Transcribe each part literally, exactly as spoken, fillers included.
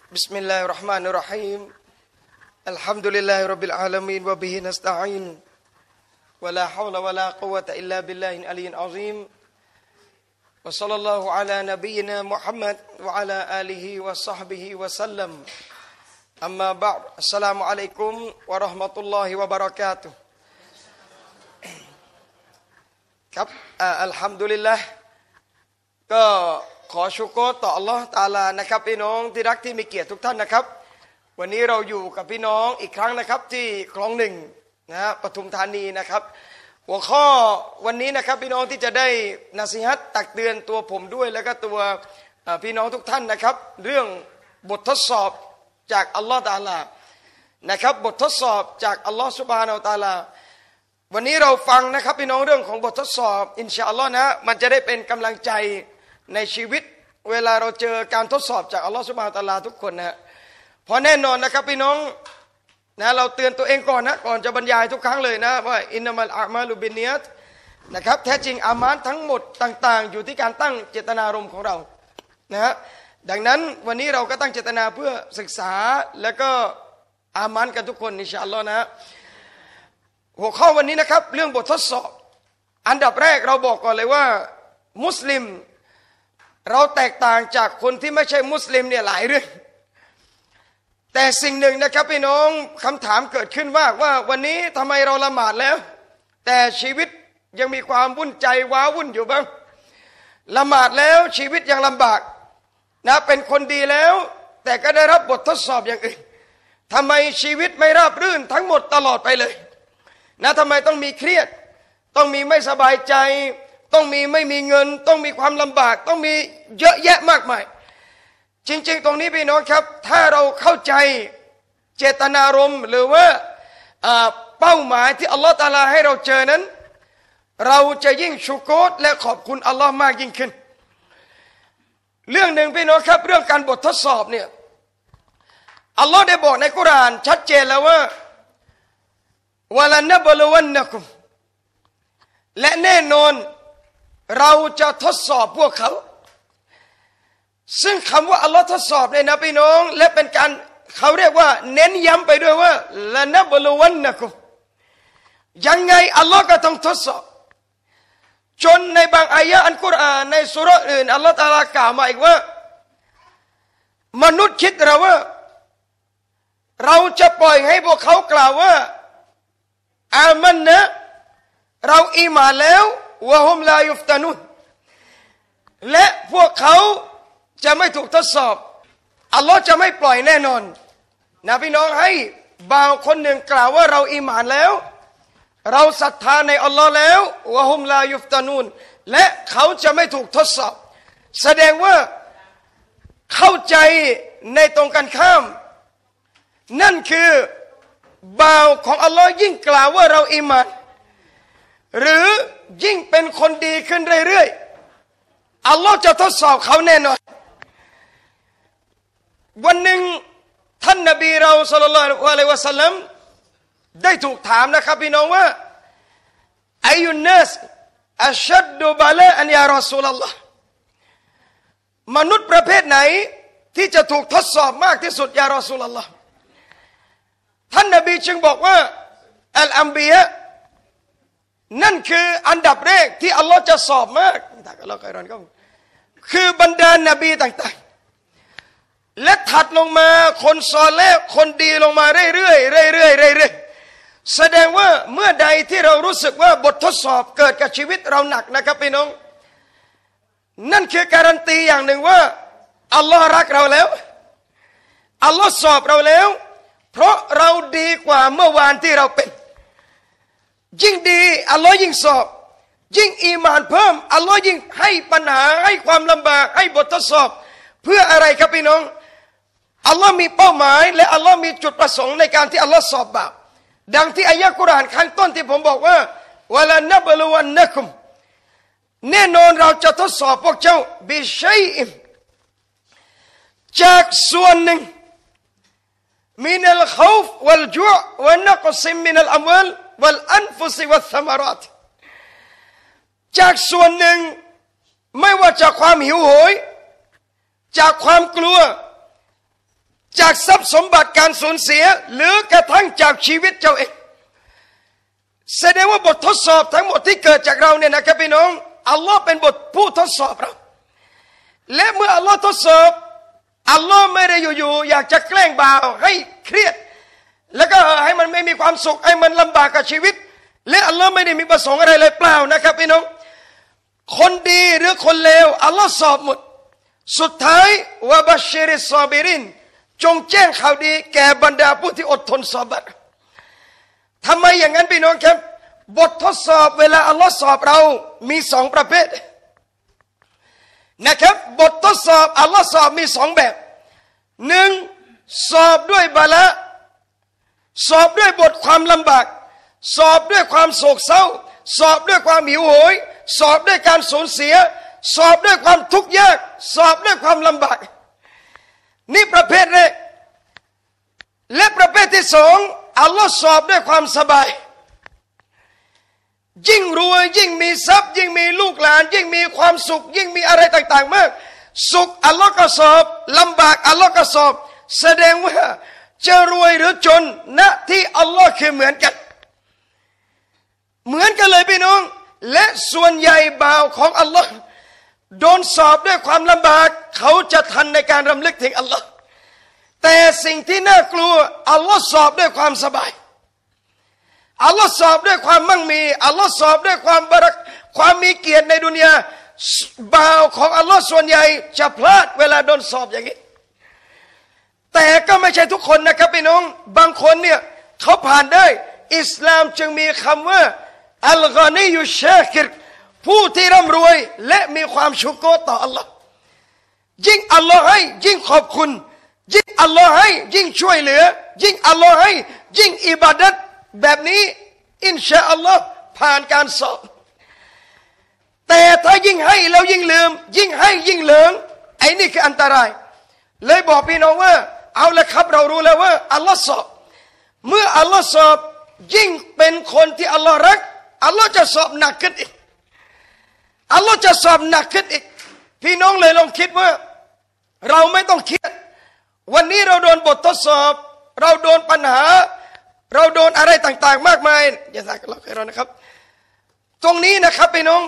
بسم الله الرحمن الرحيم الحمد لله رب العالمين وبه نستعين ولا حول ولا قوة إلا بالله العلي العظيم وصلى الله على نبينا محمد وعلى آله وصحبه وسلم أما بعد السلام عليكم ورحمة الله وبركاته ครับอัลฮัมดุลิลละห์ก็ขอชุกรต่ออัลลอฮ์ตะอาลานะครับพี่น้องที่รักที่มีเกียรติทุกท่านนะครับวันนี้เราอยู่กับพี่น้องอีกครั้งนะครับที่คลองหนึ่งนะฮะปทุมธานีนะครับหัวข้อวันนี้นะครับพี่น้องที่จะได้นาซีฮัตตักเตือนตัวผมด้วยแล้วก็ตัวพี่น้องทุกท่านนะครับเรื่องบททดสอบจากอัลลอฮ์ตะอาลานะครับบททดสอบจากอัลลอฮ์ซุบฮานะฮูวะตะอาลาวันนี้เราฟังนะครับพี่น้องเรื่องของบททดสอบอินชาอัลลอฮ์นะมันจะได้เป็นกำลังใจในชีวิตเวลาเราเจอการทดสอบจากอัลลอฮฺซุบฮานะฮูวะตะอาลาทุกคนนะฮะเพราะแน่นอนนะครับพี่น้องนะเราเตือนตัวเองก่อนนะก่อนจะบรรยายทุกครั้งเลยนะว่าอินนัมัลอามาลุบินนิยตนะครับแท้จริงอามานทั้งหมดต่างๆอยู่ที่การตั้งเจตนารมณ์ของเรานะฮะดังนั้นวันนี้เราก็ตั้งเจตนาเพื่อศึกษาแล้วก็อามานกันทุกคนอินชาอัลลอฮ์นะหัวข้อวันนี้นะครับเรื่องบททดสอบอันดับแรกเราบอกก่อนเลยว่ามุสลิมเราแตกต่างจากคนที่ไม่ใช่มุสลิมเนี่ยหลายเรื่องแต่สิ่งหนึ่งนะครับพี่น้องคำถามเกิดขึ้นว่าว่าวันนี้ทำไมเราละหมาดแล้วแต่ชีวิตยังมีความวุ่นใจว้าวุ่นอยู่บ้างละหมาดแล้วชีวิตยังลำบากนะเป็นคนดีแล้วแต่ก็ได้รับบททดสอบอย่างอื่นทำไมชีวิตไม่ราบรื่นทั้งหมดตลอดไปเลยนะทำไมต้องมีเครียดต้องมีไม่สบายใจต้องมีไม่มีเงินต้องมีความลำบากต้องมีเยอะแยะมากมายจริงๆตรงนี้พี่น้องครับถ้าเราเข้าใจเจตนารมณ์หรือว่าเป้าหมายที่อัลลอฮฺตะอาลาให้เราเจอนั้นเราจะยิ่งชุกรและขอบคุณอัลลอฮ์มากยิ่งขึ้นเรื่องหนึ่งพี่น้องครับเรื่องการบททดสอบเนี่ยอัลลอฮ์ได้บอกในกุรอานชัดเจนแล้วว่าวะลานะบลุวันนะกุมและแน่นอนเราจะทดสอบพวกเขาซึ่งคำว่าอัลลอฮ์ทดสอบเนี่ยนะพี่น้องและเป็นการเขาเรียกว่าเน้นย้ำไปด้วยว่าละนะบลุวันนะกุมยังไงอัลลอฮ์ก็ต้องทดสอบจนในบางอายะห์อันกุรอานในสุเราะห์อื่นอัลลอฮ์ตะอาลากล่าวมาอีกว่ามนุษย์คิดเราว่าเราจะปล่อยให้พวกเขากล่าวว่าอามันนะเราอีหม่านแล้ววะฮุมลายุฟตานุนและพวกเขาจะไม่ถูกทดสอบอัลลอฮ์จะไม่ปล่อยแน่นอนนะพี่น้องให้บ่าวคนหนึ่งกล่าวว่าเราอีหม่านแล้วเราศรัทธาในอัลลอฮ์แล้ววะฮุมลายุฟตานุนและเขาจะไม่ถูกทดสอบแสดงว่าเข้าใจในตรงกันข้ามนั่นคือบ่าวของอัลลอฮ์ยิ่งกล่าวว่าเราอีหม่านหรือยิ่งเป็นคนดีขึ้นเรื่อยๆอัลลอฮ์จะทดสอบเขาแน่นอนวันหนึ่งท่านนบีเราศ็อลลัลลอฮุอะลัยฮิวะซัลลัมได้ถูกถามนะครับพี่น้องว่าอายุนนัสอัชชัดดุบะลาอันยารอซูลัลลอฮ์มนุษย์ประเภทไหนที่จะถูกทดสอบมากที่สุดยารอซูลัลลอฮ์ท่านนบีจึงบอกว่าอัลอัมบียะนั่นคืออันดับแรกที่อัลลอฮ์จะสอบมากคือบรรดานบีต่างๆและถัดลงมาคนซอเลห์คนดีลงมาเรื่อยๆเรื่อยๆเรื่อยๆแสดงว่าเมื่อใดที่เรารู้สึกว่าบททดสอบเกิดกับชีวิตเราหนักนะครับพี่น้องนั่นคือการันตีอย่างหนึ่งว่าอัลลอฮ์รักเราแล้วอัลลอฮ์สอบเราแล้วเพราะเราดีกว่าเมื่อวานที่เราเป็นยิ่งดีอัลลอฮ์ยิ่งสอบยิ่งอีหม่านเพิ่มอัลลอฮ์ยิ่งให้ปัญหาให้ความลำบากให้บททดสอบเพื่ออะไรครับพี่น้องอัลลอฮ์มีเป้าหมายและอัลลอฮ์มีจุดประสงค์ในการที่อัลลอฮ์สอบบ่าวดังที่อายะห์กุรอานข้างต้นที่ผมบอกว่าวะลานะบลุวันนะกุมแน่นอนเราจะทดสอบพวกเจ้าบิชัยอิมจากส่วนหนึ่งมินัลคอฟวัลจุอ์วะนักซิมมินัลอัมวาลวัลอันฟุซิวัลธมารอตจากส่วนหนึ่งไม่ว่าจากความหิวโหยจากความกลัวจากทรัพย์สมบัติการสูญเสียหรือกระทั่งจากชีวิตเจ้าเองแสดงว่าบททดสอบทั้งหมดที่เกิดจากเราเนี่ยนะครับพี่น้องอัลลอฮ์เป็นบทผู้ทดสอบเราและเมื่ออัลลอฮ์ทดสอบอัลลอฮ์ไม่ได้อยู่ๆอยากจะแกล้งบ่าวให้เครียดแล้วก็ให้มันไม่มีความสุขให้มันลำบากกับชีวิตและอัลลอฮ์ไม่ได้มีประสงค์อะไรเลยเปล่านะครับพี่น้องคนดีหรือคนเลวอัลลอฮ์สอบหมดสุดท้ายวะบัชชิริสซอบิรินจงแจ้งข่าวดีแก่บรรดาผู้ที่อดทนสอบัตทำไมอย่างนั้นพี่น้องครับบททดสอบเวลาอัลลอฮ์สอบเรามีสองประเภทนะครับบททดสอบอัลลอฮ์สอบมีสองแบบหนึ่งสอบด้วยบาละสอบด้วยบทความลำบากสอบด้วยความโศกเศร้าสอบด้วยความหิวโหยสอบด้วยการสูญเสียสอบด้วยความทุกข์ยากสอบด้วยความลำบากนี่ประเภทแรกและประเภทที่สองอัลลอฮ์สอบด้วยความสบายยิ่งรวยยิ่งมีทรัพย์ยิ่งมีลูกหลานยิ่งมีความสุขยิ่งมีอะไรต่างๆมากสุขอัลลอฮ์ก็สอบลำบากอัลลอฮ์ก็สอบแสดงว่าจะรวยหรือจนณที่อัลลอฮ์คือเหมือนกันเหมือนกันเลยพี่น้องและส่วนใหญ่บ่าวของอัลลอฮ์โดนสอบด้วยความลำบากเขาจะทันในการรำลึกถึงอัลลอฮ์แต่สิ่งที่น่ากลัวอัลลอฮ์สอบด้วยความสบายอัลลอฮ์สอบด้วยความมั่งมีอัลลอฮ์สอบด้วยความบารักความมีเกียรติในดุนยาบ่าวของอัลลอฮ์ส่วนใหญ่จะพลาดเวลาโดนสอบอย่างนี้แต่ก็ไม่ใช่ทุกคนนะครับพี่น้องบางคนเนี่ยเขาผ่านได้อิสลามจึงมีคำว่าอัลกอนียุชาคิรผู้ที่ร่ำรวยและมีความชุกรต่ออัลลอฮ์ยิ่งอัลลอฮ์ให้ยิ่งขอบคุณยิ่งอัลลอฮ์ให้ยิ่งช่วยเหลือยิ่งอัลลอฮ์ให้ยิ่งอิบาดัตแบบนี้อินชาอัลลอฮ์ผ่านการสอบแต่ถ้ายิ่งให้แล้วยิ่งลืมยิ่งให้ยิ่งเหลิงไอ้นี่คืออันตรายเลยบอกพี่น้องว่าเอาละครับเรารู้แล้วว่าอัลลอฮ์สอบเมื่ออัลลอฮ์สอบยิ่งเป็นคนที่อัลลอฮ์รักอัลลอฮ์จะสอบหนักขึ้นอีกอัลลอฮ์จะสอบหนักขึ้นอีกพี่น้องเลยลองคิดว่าเราไม่ต้องเครียดวันนี้เราโดนบททดสอบเราโดนปัญหาเราโดนอะไรต่างๆมากมายอย่าสักเราเคยรอนะครับตรงนี้นะครับพี่น้อง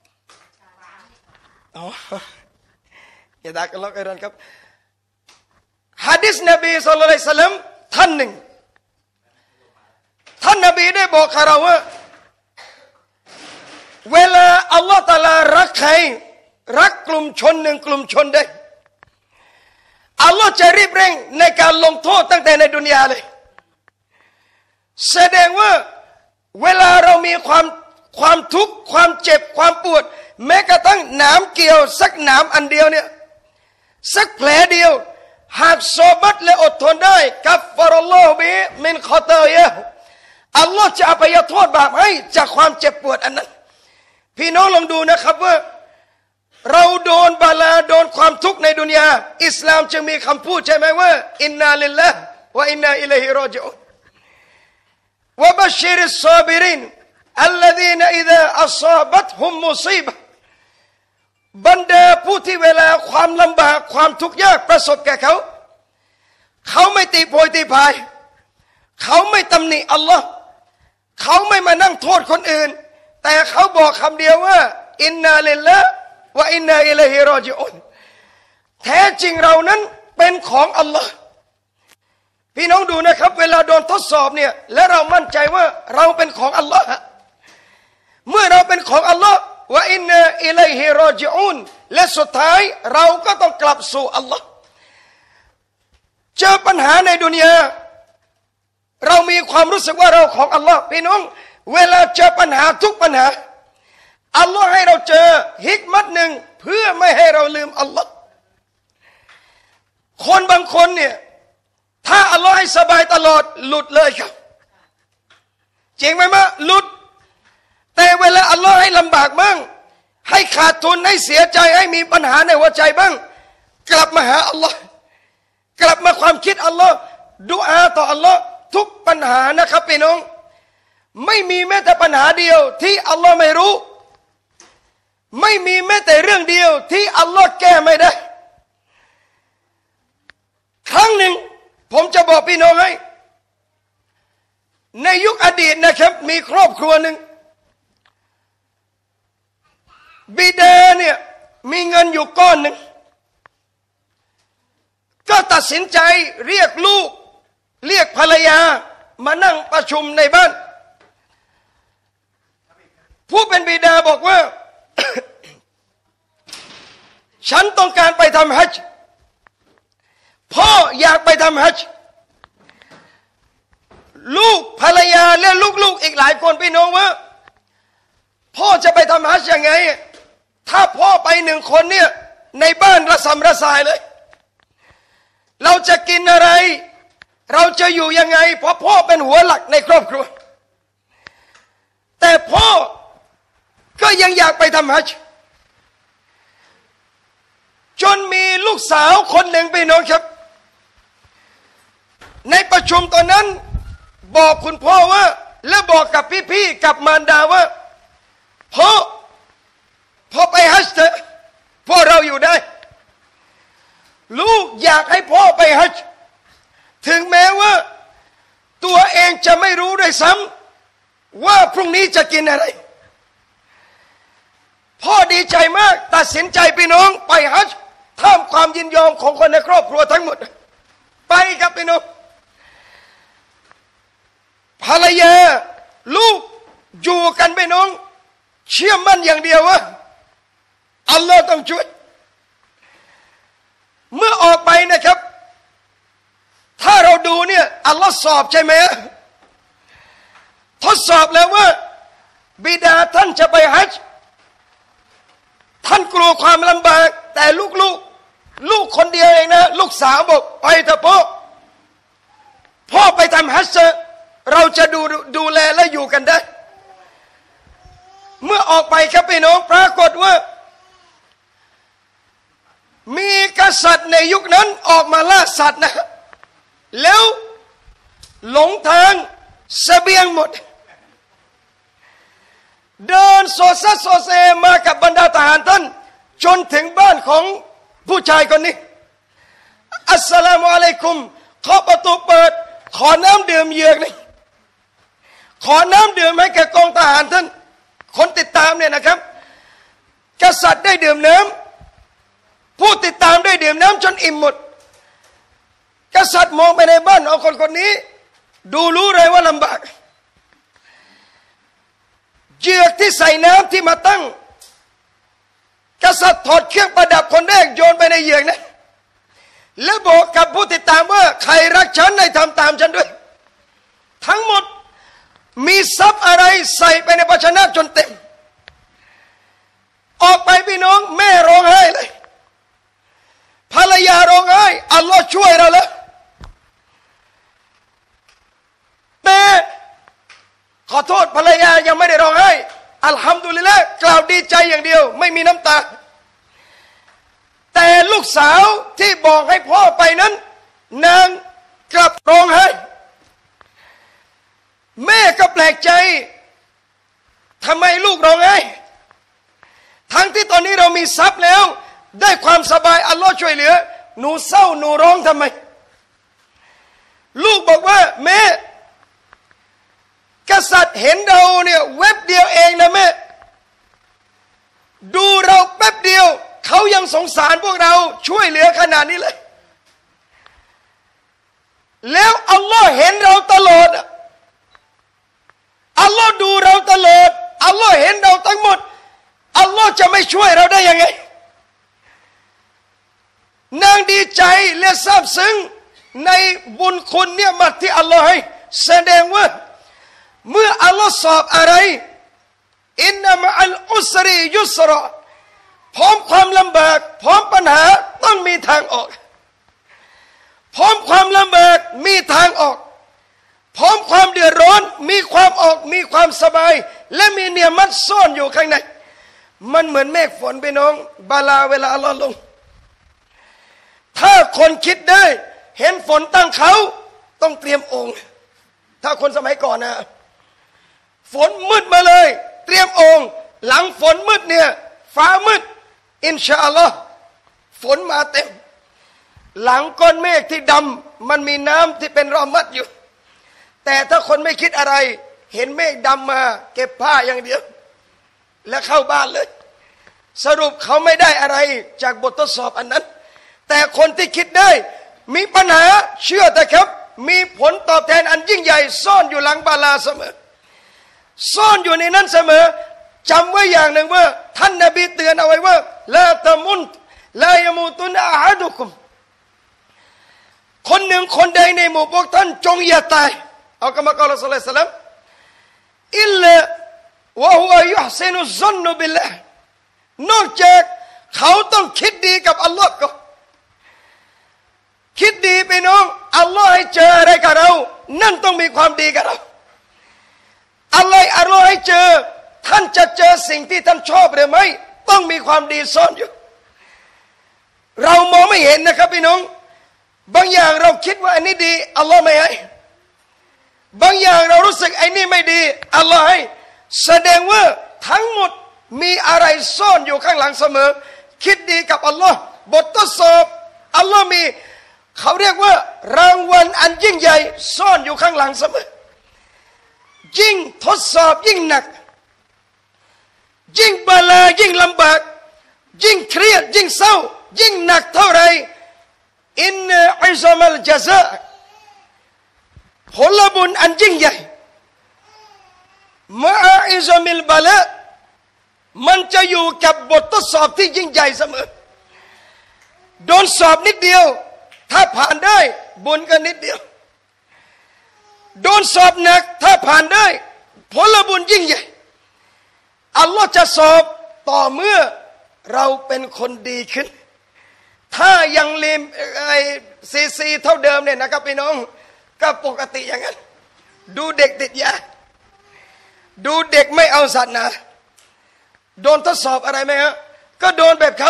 อ๋ออย่าสักเราเคยรอครับหะดีษนบีศ็อลลัลลอฮุอะลัยฮิวะซัลลัมท่านหนึ่งท่านนบีได้บอกกับเราว่าเวลาอัลลอฮฺตะอาลารักใครรักกลุ่มชนหนึ่งกลุ่มชนใดอัลลอฮฺจะรีบเร่งในการลงโทษตั้งแต่ในดุนยาเลยแสดงว่าเวลาเรามีความความทุกข์ความเจ็บความปวดแม้กระทั่งหนามเกี่ยวสักหนามอันเดียวเนี่ยสักแผลเดียวหากซอบัตและอดทนได้กัฟฟารัลลอฮุบิมินขอตอยะฮ์อัลลอฮฺจะอภัยโทษบาปให้จากความเจ็บปวดอันนั้นพี่น้องลองดูนะครับว่าเราโดนบาลาโดนความทุกข์ในดุนยาอิสลามจึงมีคำพูดใช่ไหมว่าอินนาลิลลาห์วะอินนาอิลัยฮิรอญิอูนวะบัชชิริสซอบิรินอัลลซีนอิซาอัศอบัตฮุมมุซีบะห์บรรดาผู้ที่เวลาความลำบากความทุกข์ยากประสบแก่เขาเขาไม่ตีโพยตีพายเขาไม่ตำหนิอัลลอฮ์เขาไม่มานั่งโทษคนอื่นแต่เขาบอกคำเดียวว่าอินนาลิลลาห์วะอินนาอิลัยฮิรอญิอูนแท้จริงเรานั้นเป็นของอัลลอฮ์พี่น้องดูนะครับเวลาโดนทดสอบเนี่ยและเรามั่นใจว่าเราเป็นของอัลลอฮ์เมื่อเราเป็นของอัลลอฮ์วะอินนาอิลัยฮิรอญิอูนและสุดท้ายเราก็ต้องกลับสู่อัลลอฮ์เจอปัญหาในดุนยาเรามีความรู้สึกว่าเราของอัลลอฮ์พี่น้องเวลาเจอปัญหาทุกปัญหาอัลลอฮ์ให้เราเจอฮิกมัตหนึ่งเพื่อไม่ให้เราลืมอัลลอฮ์คนบางคนเนี่ยถ้าอัลลอฮ์ให้สบายตลอดหลุดเลยครับจริงไหมมะหลุดแต่เวลาอัลลอฮ์ให้ลำบากบ้างให้ขาดทุนให้เสียใจให้มีปัญหาในหัวใจบ้างกลับมาหาอัลลอฮ์กลับมาความคิดอัลลอฮ์ดุอาต่ออัลลอฮ์ทุกปัญหานะครับพี่น้องไม่มีแม้แต่ปัญหาเดียวที่อัลลอฮ์ไม่รู้ไม่มีแม้แต่เรื่องเดียวที่อัลลอฮ์แก้ไม่ได้ครั้งหนึ่งผมจะบอกพี่น้องให้ในยุคอดีตนะครับมีครอบครัวหนึ่งบิดาเนี่ยมีเงินอยู่ก้อนหนึ่งก็ตัดสินใจเรียกลูกเรียกภรรยามานั่งประชุมในบ้านผู้เป็นบิดาบอกว่า ฉันต้องการไปทำฮัจญ์พ่ออยากไปทำฮัจญ์ลูกภรรยาและลูกๆอีกหลายคนพี่น้องว่าพ่อจะไปทำฮัจญ์ยังไงถ้าพ่อไปหนึ่งคนเนี่ยในบ้านระสำระสายเลยเราจะกินอะไรเราจะอยู่ยังไงเพราะพ่อเป็นหัวหลักในครอบครัวแต่พ่อก็ยังอยากไปทำฮัจญ์จนมีลูกสาวคนหนึ่งพี่น้องครับในประชุมตอนนั้นบอกคุณพ่อว่าและบอกกับพี่ๆกับมารดาว่าพ่อพ่อไปฮัจญ์เถอะพ่อเราอยู่ได้ลูกอยากให้พ่อไปฮัจญ์ถึงแม้ว่าตัวเองจะไม่รู้ด้วยซ้ำว่าพรุ่งนี้จะกินอะไรพ่อดีใจมากตัดสินใจพี่น้องไปฮัจญ์ท่ามความยินยอมของคนในครอบครัวทั้งหมดไปครับพี่น้องภรรยาลูกอยู่กันพี่น้องเชื่อมั่นอย่างเดียวว่าอัลลอฮ์ต้องช่วยเมื่อออกไปนะครับถ้าเราดูเนี่ยอัลลอฮ์สอบใช่ไหมทดสอบแล้วว่าบิดาท่านจะไปฮัจญ์ท่านกลัวความลำบากแต่ลูกๆ ล, ลูกคนเดียวเองนะลูกสาวบอกไปเถอะพ่อพ่อไปทำฮัจญ์เราจะดูดูแลและอยู่กันได้เมื่อออกไปครับพี่น้องปรากฏว่ามีกษัตริย์ในยุคนั้นออกมาล่าสัตว์นะแล้วหลงทางเสบียงหมดเดินโซซัสโซเซมากับบรรดาทหารท่านจนถึงบ้านของผู้ชายคนนี้อัสสลามุอะลัยกุมเคาะประตูเปิดขอน้ำดื่มเยือกนี่ขอน้ำดื่มให้แก่กองทหารท่านคนติดตามเนี่ยนะครับกษัตริย์ได้ดื่มน้ำผู้ติดตามได้ดื่มน้ำจนอิ่มหมดกษัตริย์มองไปในบ้านเอาคนคนนี้ดูรู้เลยว่าลำบากเยือกที่ใส่น้ำที่มาตั้งกษัตริย์ถอดเครื่องประดับคนแรกโยนไปในเหยือกนะแล้วบอกกับผู้ติดตามว่าใครรักฉันให้ทำตามฉันด้วยทั้งหมดมีทรัพย์อะไรใส่ไปในภาชนะจนเต็มออกไปพี่น้องแม่ร้องไห้เลยภรรยาร้องไห้อัลลอฮ์ช่วยเราแล้วแต่ขอโทษภรรยายังไม่ได้ร้องไห้อัลฮัมดุลิลละห์กล่าวดีใจอย่างเดียวไม่มีน้ำตาแต่ลูกสาวที่บอกให้พ่อไปนั้นนางกลับร้องไห้แม่ก็แปลกใจทำไมลูกร้องไห้ทั้งที่ตอนนี้เรามีทรัพย์แล้วได้ความสบายอัลลอฮ์ช่วยเหลือหนูเศร้าหนูร้องทำไมลูกบอกว่าแม่กษัตริย์เห็นเราเนี่ยเว็บเดียวเองนะแม่ดูเราแป๊บเดียวเขายังสงสารพวกเราช่วยเหลือขนาดนี้เลยแล้วอัลลอฮ์เห็นเราตลอดอัลลอฮ์ดูเราตลอดอัลลอฮ์เห็นเราทั้งหมดอัลลอฮ์จะไม่ช่วยเราได้ยังไงนางดีใจและซาบซึ้งในบุญคุณเนี่ยมัดที่อัลลอฮ์ให้แสดงว่าเมื่ออัลลอฮ์สอบอะไรอินนามะอัลอุสรียุสรอพร้อมความลำบากพร้อมปัญหาต้องมีทางออกพร้อมความลำบากมีทางออกพร้อมความเดือดร้อนมีความออกมีความสบายและมีเนียมัตซ่อนอยู่ข้างในมันเหมือนเมฆฝนพี่น้องบาลาเวลาอัลลอฮ์ลงถ้าคนคิดได้เห็นฝนตั้งเขาต้องเตรียมองค์ถ้าคนสมัยก่อนนะฝนมืดมาเลยเตรียมองค์หลังฝนมืดเนี่ยฟ้ามืดอินชาอัลลอฮ์ฝนมาเต็มหลังก้อนเมฆที่ดำมันมีน้ำที่เป็นรอมัดอยู่แต่ถ้าคนไม่คิดอะไรเห็นเมฆดำมาเก็บผ้าอย่างเดียวแล้วเข้าบ้านเลยสรุปเขาไม่ได้อะไรจากบททดสอบอันนั้นแต่คนที่คิดได้มีปัญหาเชื่อแต่ครับมีผลตอบแทนอันยิ่งใหญ่ซ่อนอยู่หลังบาลาเสมอซ่อนอยู่ในนั้นเสมอจำไว้อย่างหนึ่งว่าท่านนบีเตือนเอาไว้ว่าลาตะมุนลายมูตุนอาฮัดุคุมคนหนึ่งคนใดในหมู่พวกท่านจงอย่าตายเอากรรมกรละสัลลัลลอฮุอะลัยฮิวะซัลลัมอิลลาวะฮุวะยุฮซินุซอนนุบิลลาห์นอกจากเขาต้องคิดดีกับอัลลอฮ์ก็คิดดีไปน้องอัลลอฮ์ให้เจออะไรกับเรานั่นต้องมีความดีกับเราอะไรอัลลอฮ์ให้เจอท่านจะเจอสิ่งที่ท่านชอบหรือไม่ต้องมีความดีซ่อนอยู่เรามองไม่เห็นนะครับพี่น้องบางอย่างเราคิดว่าอันนี้ดีอัลลอฮ์ไม่ให้บางอย่างเรารู้สึกไอ้นี่ไม่ดีอัลลอฮ์ให้แสดงว่าทั้งหมดมีอะไรซ่อนอยู่ข้างหลังเสมอคิดดีกับอัลลอฮ์บททดสอบอัลลอฮ์มีเขาเรียกว่ารางวัลอันยิ่งใหญ่ซ่อนอยู่ข้างหลังเสมอยิ่งทดสอบยิ่งหนักยิ่งบาลายิ่งลำบากยิ่งเครียดยิ่งเศร้ายิ่งหนักเท่าไรอินอิซามัลจาซาผลบุญอันยิ่งใหญ่มาอิซามิลบาลามันจะอยู่กับบททดสอบที่ยิ่งใหญ่เสมอโดนสอบนิดเดียวถ้าผ่านได้บุญก็นิดเดียวโดนสอบหนักถ้าผ่านได้ผลบุญยิ่งใหญ่อัลลอฮ์จะสอบต่อเมื่อเราเป็นคนดีขึ้นถ้ายังเลมไอซีซีเท่าเดิมเนี่ยนะครับพี่น้องก็ปกติอย่างนั้นดูเด็กติดยาดูเด็กไม่เอาสัตว์นะโดนทดสอบอะไรไหมฮะก็โดนแบบเขา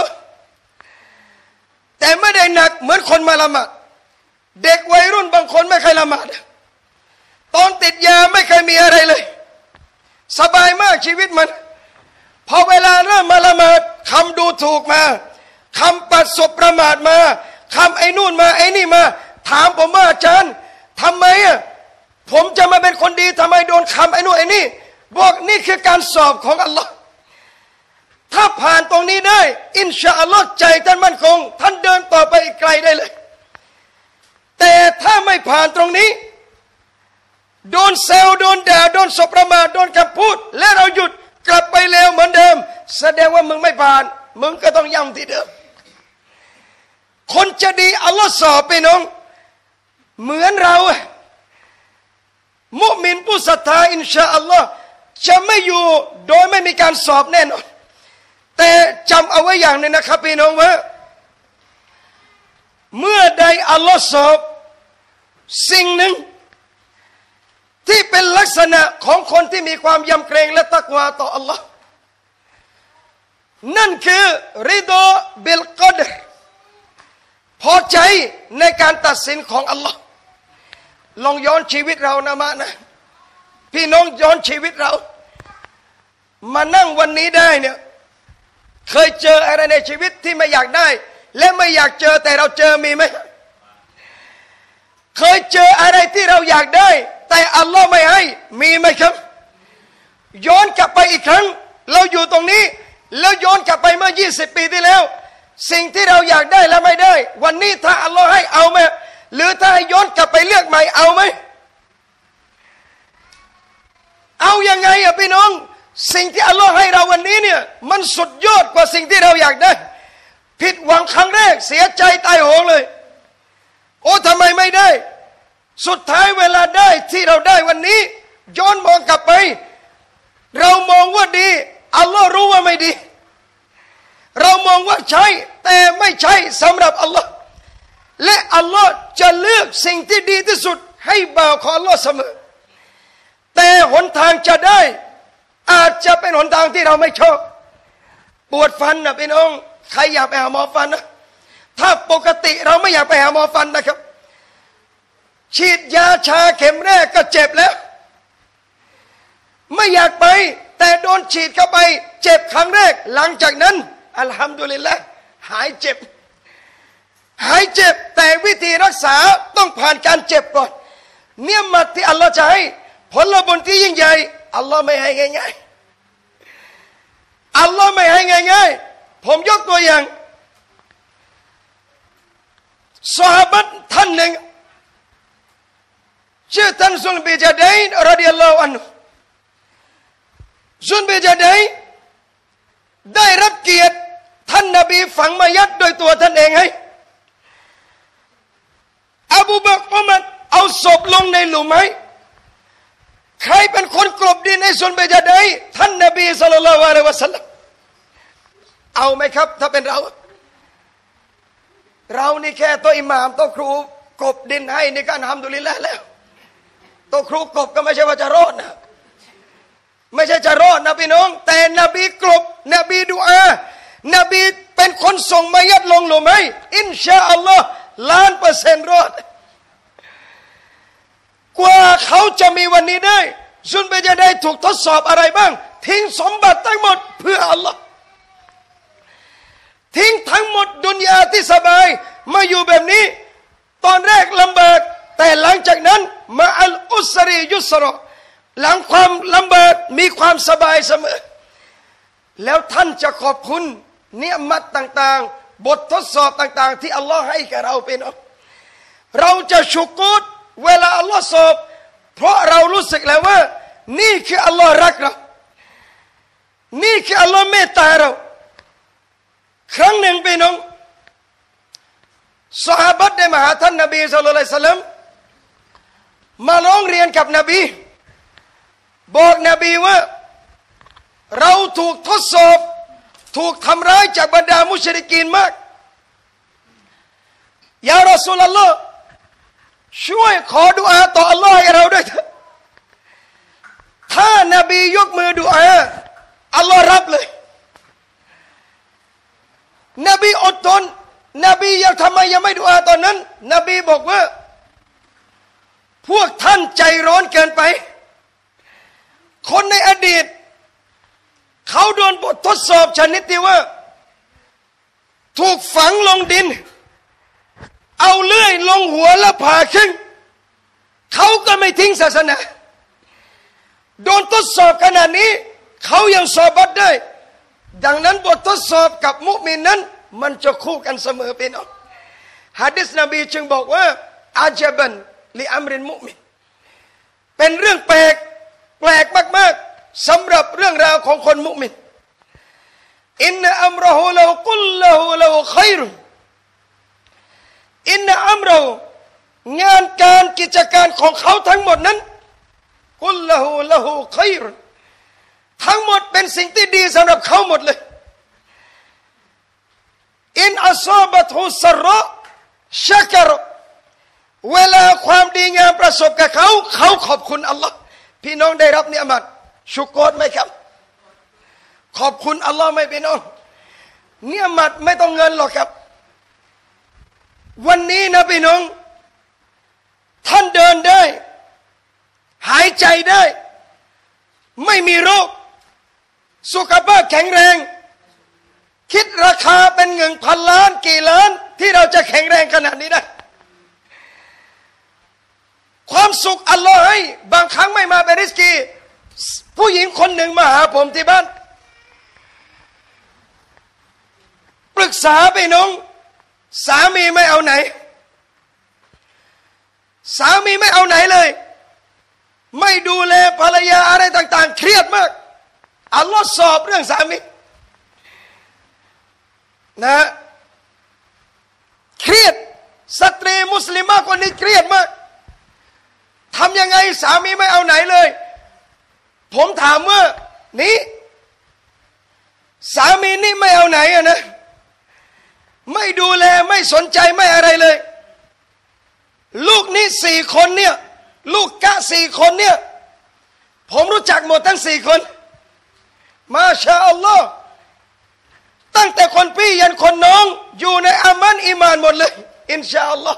แต่ไม่ได้หนักเหมือนคนมาละหมาดเด็กวัยรุ่นบางคนไม่เคยละหมาดตอนติดยาไม่เคยมีอะไรเลยสบายมากชีวิตมันพอเวลาเริ่มมาละหมาดคำดูถูกมาคำปัดสบประมาทมาคำไอ้นู่นมาไอ้นี่มาถามผมว่าอาจารย์ทำไมอ่ะผมจะมาเป็นคนดีทำไมโดนคำไอ้นู่นไอ้นี่บอกนี่คือการสอบของอัลลอฮ์ถ้าผ่านตรงนี้ได้อินชาอัลลอฮ์ใจท่านมั่นคงท่านเดินต่อไปอีกไกลได้เลยแต่ถ้าไม่ผ่านตรงนี้โดนเซลโดนด่าโดนสบประมาทโดนคำพูดและเราหยุดกลับไปเร็วเหมือนเดิมแสดงว่ามึงไม่ผ่านมึงก็ต้องย่ำที่เดิมคนจะดีอัลลอฮ์สอบไปน้องเหมือนเรามุมินผู้ศรัทธาอินชาอัลลอฮ์จะไม่อยู่โดยไม่มีการสอบแน่นอนแต่จำเอาไว้อย่างนึงนะครับพี่น้องว่าเมื่อใดอัลลอฮ์สอบสิ่งหนึ่งที่เป็นลักษณะของคนที่มีความยำเกรงและตักวาต่ออัลลอฮ์นั่นคือริดอบิลกอดรพอใจในการตัดสินของอัลลอฮ์ลองย้อนชีวิตเรานะมะนะพี่น้องย้อนชีวิตเรามานั่งวันนี้ได้เนี่ยเคยเจออะไรในชีวิตที่ไม่อยากได้และไม่อยากเจอแต่เราเจอมีไหมเคยเจออะไรที่เราอยากได้แต่อัลลอฮ์ไม่ให้มีไหมครับย้อนกลับไปอีกครั้งเราอยู่ตรงนี้แล้วย้อนกลับไปเมื่อยี่สิบปีที่แล้วสิ่งที่เราอยากได้และไม่ได้วันนี้ถ้าอัลลอฮ์ให้เอาไหมหรือถ้าให้ย้อนกลับไปเลือกใหม่เอาไหมเอายังไงอะพี่น้องสิ่งที่อัลลอฮ์ให้เราวันนี้เนี่ยมันสุดยอดกว่าสิ่งที่เราอยากได้ผิดหวังครั้งแรกเสียใจตายโหงเลยโอ้ทำไมไม่ได้สุดท้ายเวลาได้ที่เราได้วันนี้ย้อนมองกลับไปเรามองว่าดีอัลลอฮ์รู้ว่าไม่ดีเรามองว่าใช่แต่ไม่ใช่สำหรับอัลลอฮ์และอัลลอฮ์จะเลือกสิ่งที่ดีที่สุดให้บ่าวของอัลลอฮ์เสมอแต่หนทางจะได้อาจจะเป็นหนทางที่เราไม่ชอบปวดฟันนะพี่น้องใครอยากไปหาหมอฟันนะถ้าปกติเราไม่อยากไปหาหมอฟันนะครับฉีดยาชาเข็มแรกก็เจ็บแล้วไม่อยากไปแต่โดนฉีดเข้าไปเจ็บครั้งแรกหลังจากนั้นอัลฮัมดุลิลละห์หายเจ็บหายเจ็บแต่วิธีรักษาต้องผ่านการเจ็บก่อนเนี่ยมัดที่อัลลอฮ์จะให้ผลบุญที่ยิ่งใหญ่อัลลอฮ์ไม่ให้ง่ายๆอัลลอฮ์ไม่ให้ง่ายๆผมยกตัวอย่างซอฮาบะห์ท่านหนึ่งชื่อท่านซุลบิจาดัยรอฎิยัลลอฮุอันฮุซุลบิจาดัยได้รับเกียรติท่านนบีฝังมายัดโดยตัวท่านเองให้อบูบักรอุมัรเอาศพลงในหลุมให้ใครเป็นคนกลบดินให้ซุลบิจาดัยท่านนบีศ็อลลัลลอฮุอะลัยฮิวะซัลลัมเอาไหมครับถ้าเป็นเราเรานี่แค่ตัวอิหม่ามตัวครูกบดินให้นี่ก็อัลฮัมดุลิลละห์แล้วตัวครูกบก็ไม่ใช่ว่าจะรอดนะไม่ใช่จะรอดนะพี่น้องแต่นบีกลบนบีดุอานบีเป็นคนส่งมายัดลงหลุมให้อินชาอัลลอฮ์ล้านเปอร์เซ็นต์รอดกว่าเขาจะมีวันนี้ได้ซุนเบจะได้ถูกทดสอบอะไรบ้างทิ้งสมบัติทั้งหมดเพื่ออัลลอฮ์ทิ้งทั้งหมดดุนยาที่สบายมาอยู่แบบนี้ตอนแรกลำบากแต่หลังจากนั้นมาอัลอุสรียุสรอหลังความลำบากมีความสบายเสมอแล้วท่านจะขอบคุณเนียมัตต่างๆบททดสอบต่างๆที่อัลลอฮ์ให้กับเราเป็นเราจะชุกุรเวลาอัลลอฮ์สอบเพราะเรารู้สึกแล้วว่านี่คืออัลลอฮ์รักเรานี่คืออัลลอฮ์เมตตาเราครั้งหนึ่งพี่น้องซอฮาบะห์ได้มาหาท่านนบีศ็อลลัลลอฮุอะลัยฮิวะซัลลัมมาร้องเรียนกับนบีบอกนบีว่าเราถูกทดสอบถูกทำร้ายจากบรรดามุชริกีนมากยารอซูลุลลอฮ์ช่วยขอดุอาต่ออัลลอฮ์ให้เราด้วยเถอะถ้านบียกมือดุอาอัลลอฮ์รับเลยนบีอดทนนบียังทำไมยังไม่ดุอาตอนนั้นนบีบอกว่าพวกท่านใจร้อนเกินไปคนในอดีตเขาโดนบททดสอบชนิดที่ว่าถูกฝังลงดินเอาเลื่อยลงหัวแล้วผ่าครึ่งเขาก็ไม่ทิ้งศาสนาโดนทดสอบขนาดนี้เขายังสอบัตได้ดังนั้นบททดสอบกับมุมินนั้นมันจะคู่กันเสมอพี่น้องหะดีษนบีจึงบอกว่าอาจบันลิอัมรินมุมินเป็นเรื่องแปลกแปลกมากๆสำหรับเรื่องราวของคนมุมินอินนะอัมรหูลากุลลาหูลาขัยรุอินนะอัมรหูงานการกิจการของเขาทั้งหมดนั้นกุลลาหูลาหูขัยรุทั้งหมดเป็นสิ่งที่ดีสำหรับเขาหมดเลยอินอัศบะตุสระชักรเวลาความดีงามประสบกับเขาเขาขอบคุณอัลลอฮ์พี่น้องได้รับเนียมัตชุกรไหมครับขอบคุณอัลลอฮ์ไหมพี่น้องเนียมัตไม่ต้องเงินหรอกครับวันนี้นะพี่น้องท่านเดินได้หายใจได้ไม่มีโรคสุขภาพแข็งแรงคิดราคาเป็นเงินพันล้านกี่ล้านที่เราจะแข็งแรงขนาดนี้ได้ความสุขอัลลอฮ์ให้บางครั้งไม่มาเป็นริสกีผู้หญิงคนหนึ่งมาหาผมที่บ้านปรึกษาไปน้องสามีไม่เอาไหนสามีไม่เอาไหนเลยไม่ดูแลภรรยาอะไรต่างๆเครียดมากอัลลอฮ์สอบเรื่องสามีนะเครียดสตรีมุสลิมะคนนี้เครียดมากทำยังไงสามีไม่เอาไหนเลยผมถามว่านี่สามีนี่ไม่เอาไหนอะนะไม่ดูแลไม่สนใจไม่อะไรเลยลูกนี่สี่คนเนี่ยลูกกะสี่คนเนี่ยผมรู้จักหมดทั้งสี่คนมาชาอัลลอฮ์ตั้งแต่คนพี่ยันคนน้องอยู่ในอามันอีมานหมดเลยอินชาอัลลอฮ์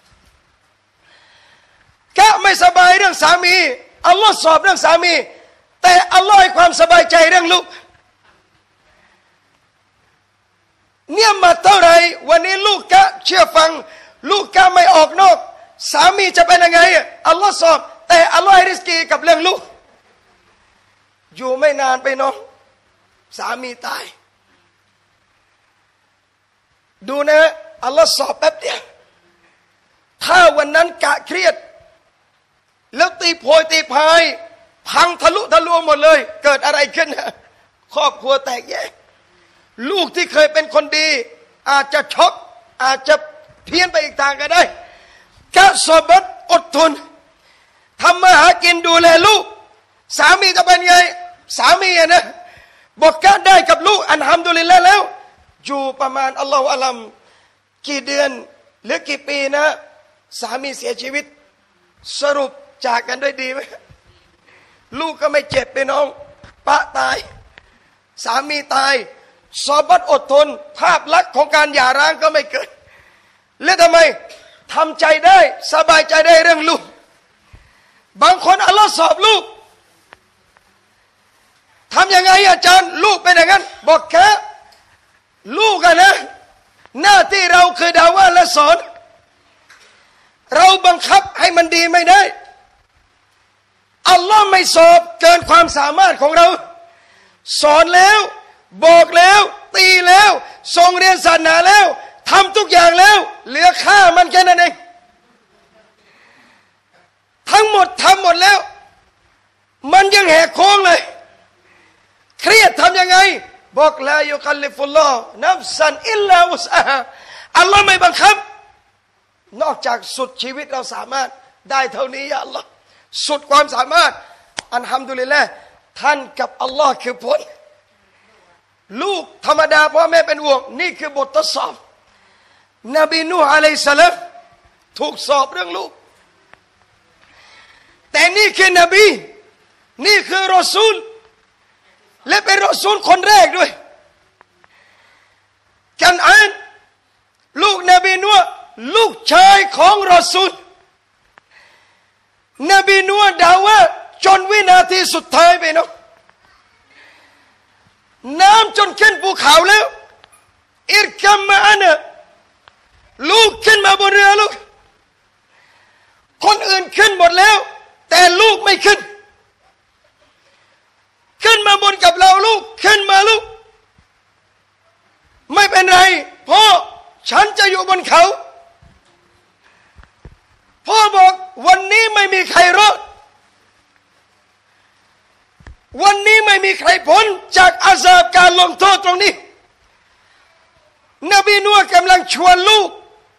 กะไม่สบายเรื่องสามีอัลลอฮ์สอบเรื่องสามีแต่อัลลอฮ์ให้ความสบายใจเรื่องลูกเนี่ยมาเท่าไหร่วันนี้ลูกกะเชื่อฟังลูกกะไม่ออกนอกสามีจะเป็นยังไงอัลลอฮ์สอบแต่อัลลอฮ์ให้ริสกีกับเรื่องลูกอยู่ไม่นานไปน้องสามีตายดูนะอัลลอฮ์สอบแป๊บเดียวถ้าวันนั้นกะเครียดแล้วตีโพยตีพายพังทะลุทะลวงหมดเลยเกิดอะไรขึ้นครอบครัวแตกแยกลูกที่เคยเป็นคนดีอาจจะช็อกอาจจะเพี้ยนไปอีกทางก็ได้กะซอบัตอดทนทำมาหากินดูแลลูกสามีจะเป็นไงสามีนะบอกกะได้กับลูกอันฮัมดุลิลละแล้วอยู่ประมาณอัลลอฮฺอัลลัมกี่เดือนหรือกี่ปีนะสามีเสียชีวิตสรุปจากกันด้วยดีไหมลูกก็ไม่เจ็บไปน้องปะตายสามีตายซอบัตอดทนภาพลักษณ์ของการหย่าร้างก็ไม่เกิดแล้วทำไมทำใจได้สบายใจได้เรื่องลูกบางคนอัลลอฮ์สอบลูกทำยังไงอาจารย์ลูกเป็นอย่างนั้นบอกแค่ลูกกันนะหน้าที่เราคือดาว่าและสอนเราบังคับให้มันดีไม่ได้อัลลอฮ์ไม่สอบเกินความสามารถของเราสอนแล้วบอกแล้วตีแล้วส่งเรียนศาสนาแล้วทำทุกอย่างแล้วเหลือค่ามันแค่นั้นเองทั้งหมดทำหมดแล้วมันยังแหกโค้งเลยเครียดทำยังไงบอกลายุคัลลิฟุลลอฮ์นัฟซันอิลลาวุสอาฮาอัลลอฮ์ไม่บังคับนอกจากสุดชีวิตเราสามารถได้เท่านี้ยาอัลลอฮ์สุดความสามารถอัลฮัมดุลิลละห์ท่านกับอัลลอฮ์คือผลลูกธรรมดาพ่อแม่เป็นห่วงนี่คือบททดสอบนบีนูฮ์อะลัยฮิสสลามถูกสอบเรื่องลูกแต่นี่คือนบีนี่คือรอซูลและเป็นรอซูลคนแรกด้วยกันอานลูกนบีนูฮ์ลูกชายของรอซูลนบีนูฮ์ด่าว่าจนวินาทีสุดท้ายไปเนาะน้ำจนขึ้นภูเขาแล้วอิรคัมมาอันะลูกขึ้นมาบนเรือลูกคนอื่นขึ้นหมดแล้วแต่ลูกไม่ขึ้นขึ้นมาบนกับเราลูกขึ้นมาลูกไม่เป็นไรพ่อฉันจะอยู่บนเขาพ่อบอกวันนี้ไม่มีใครรอดวันนี้ไม่มีใครพ้นจากอาซาบการลงโทษตรงนี้นบีนูฮ์กำลังชวนลูก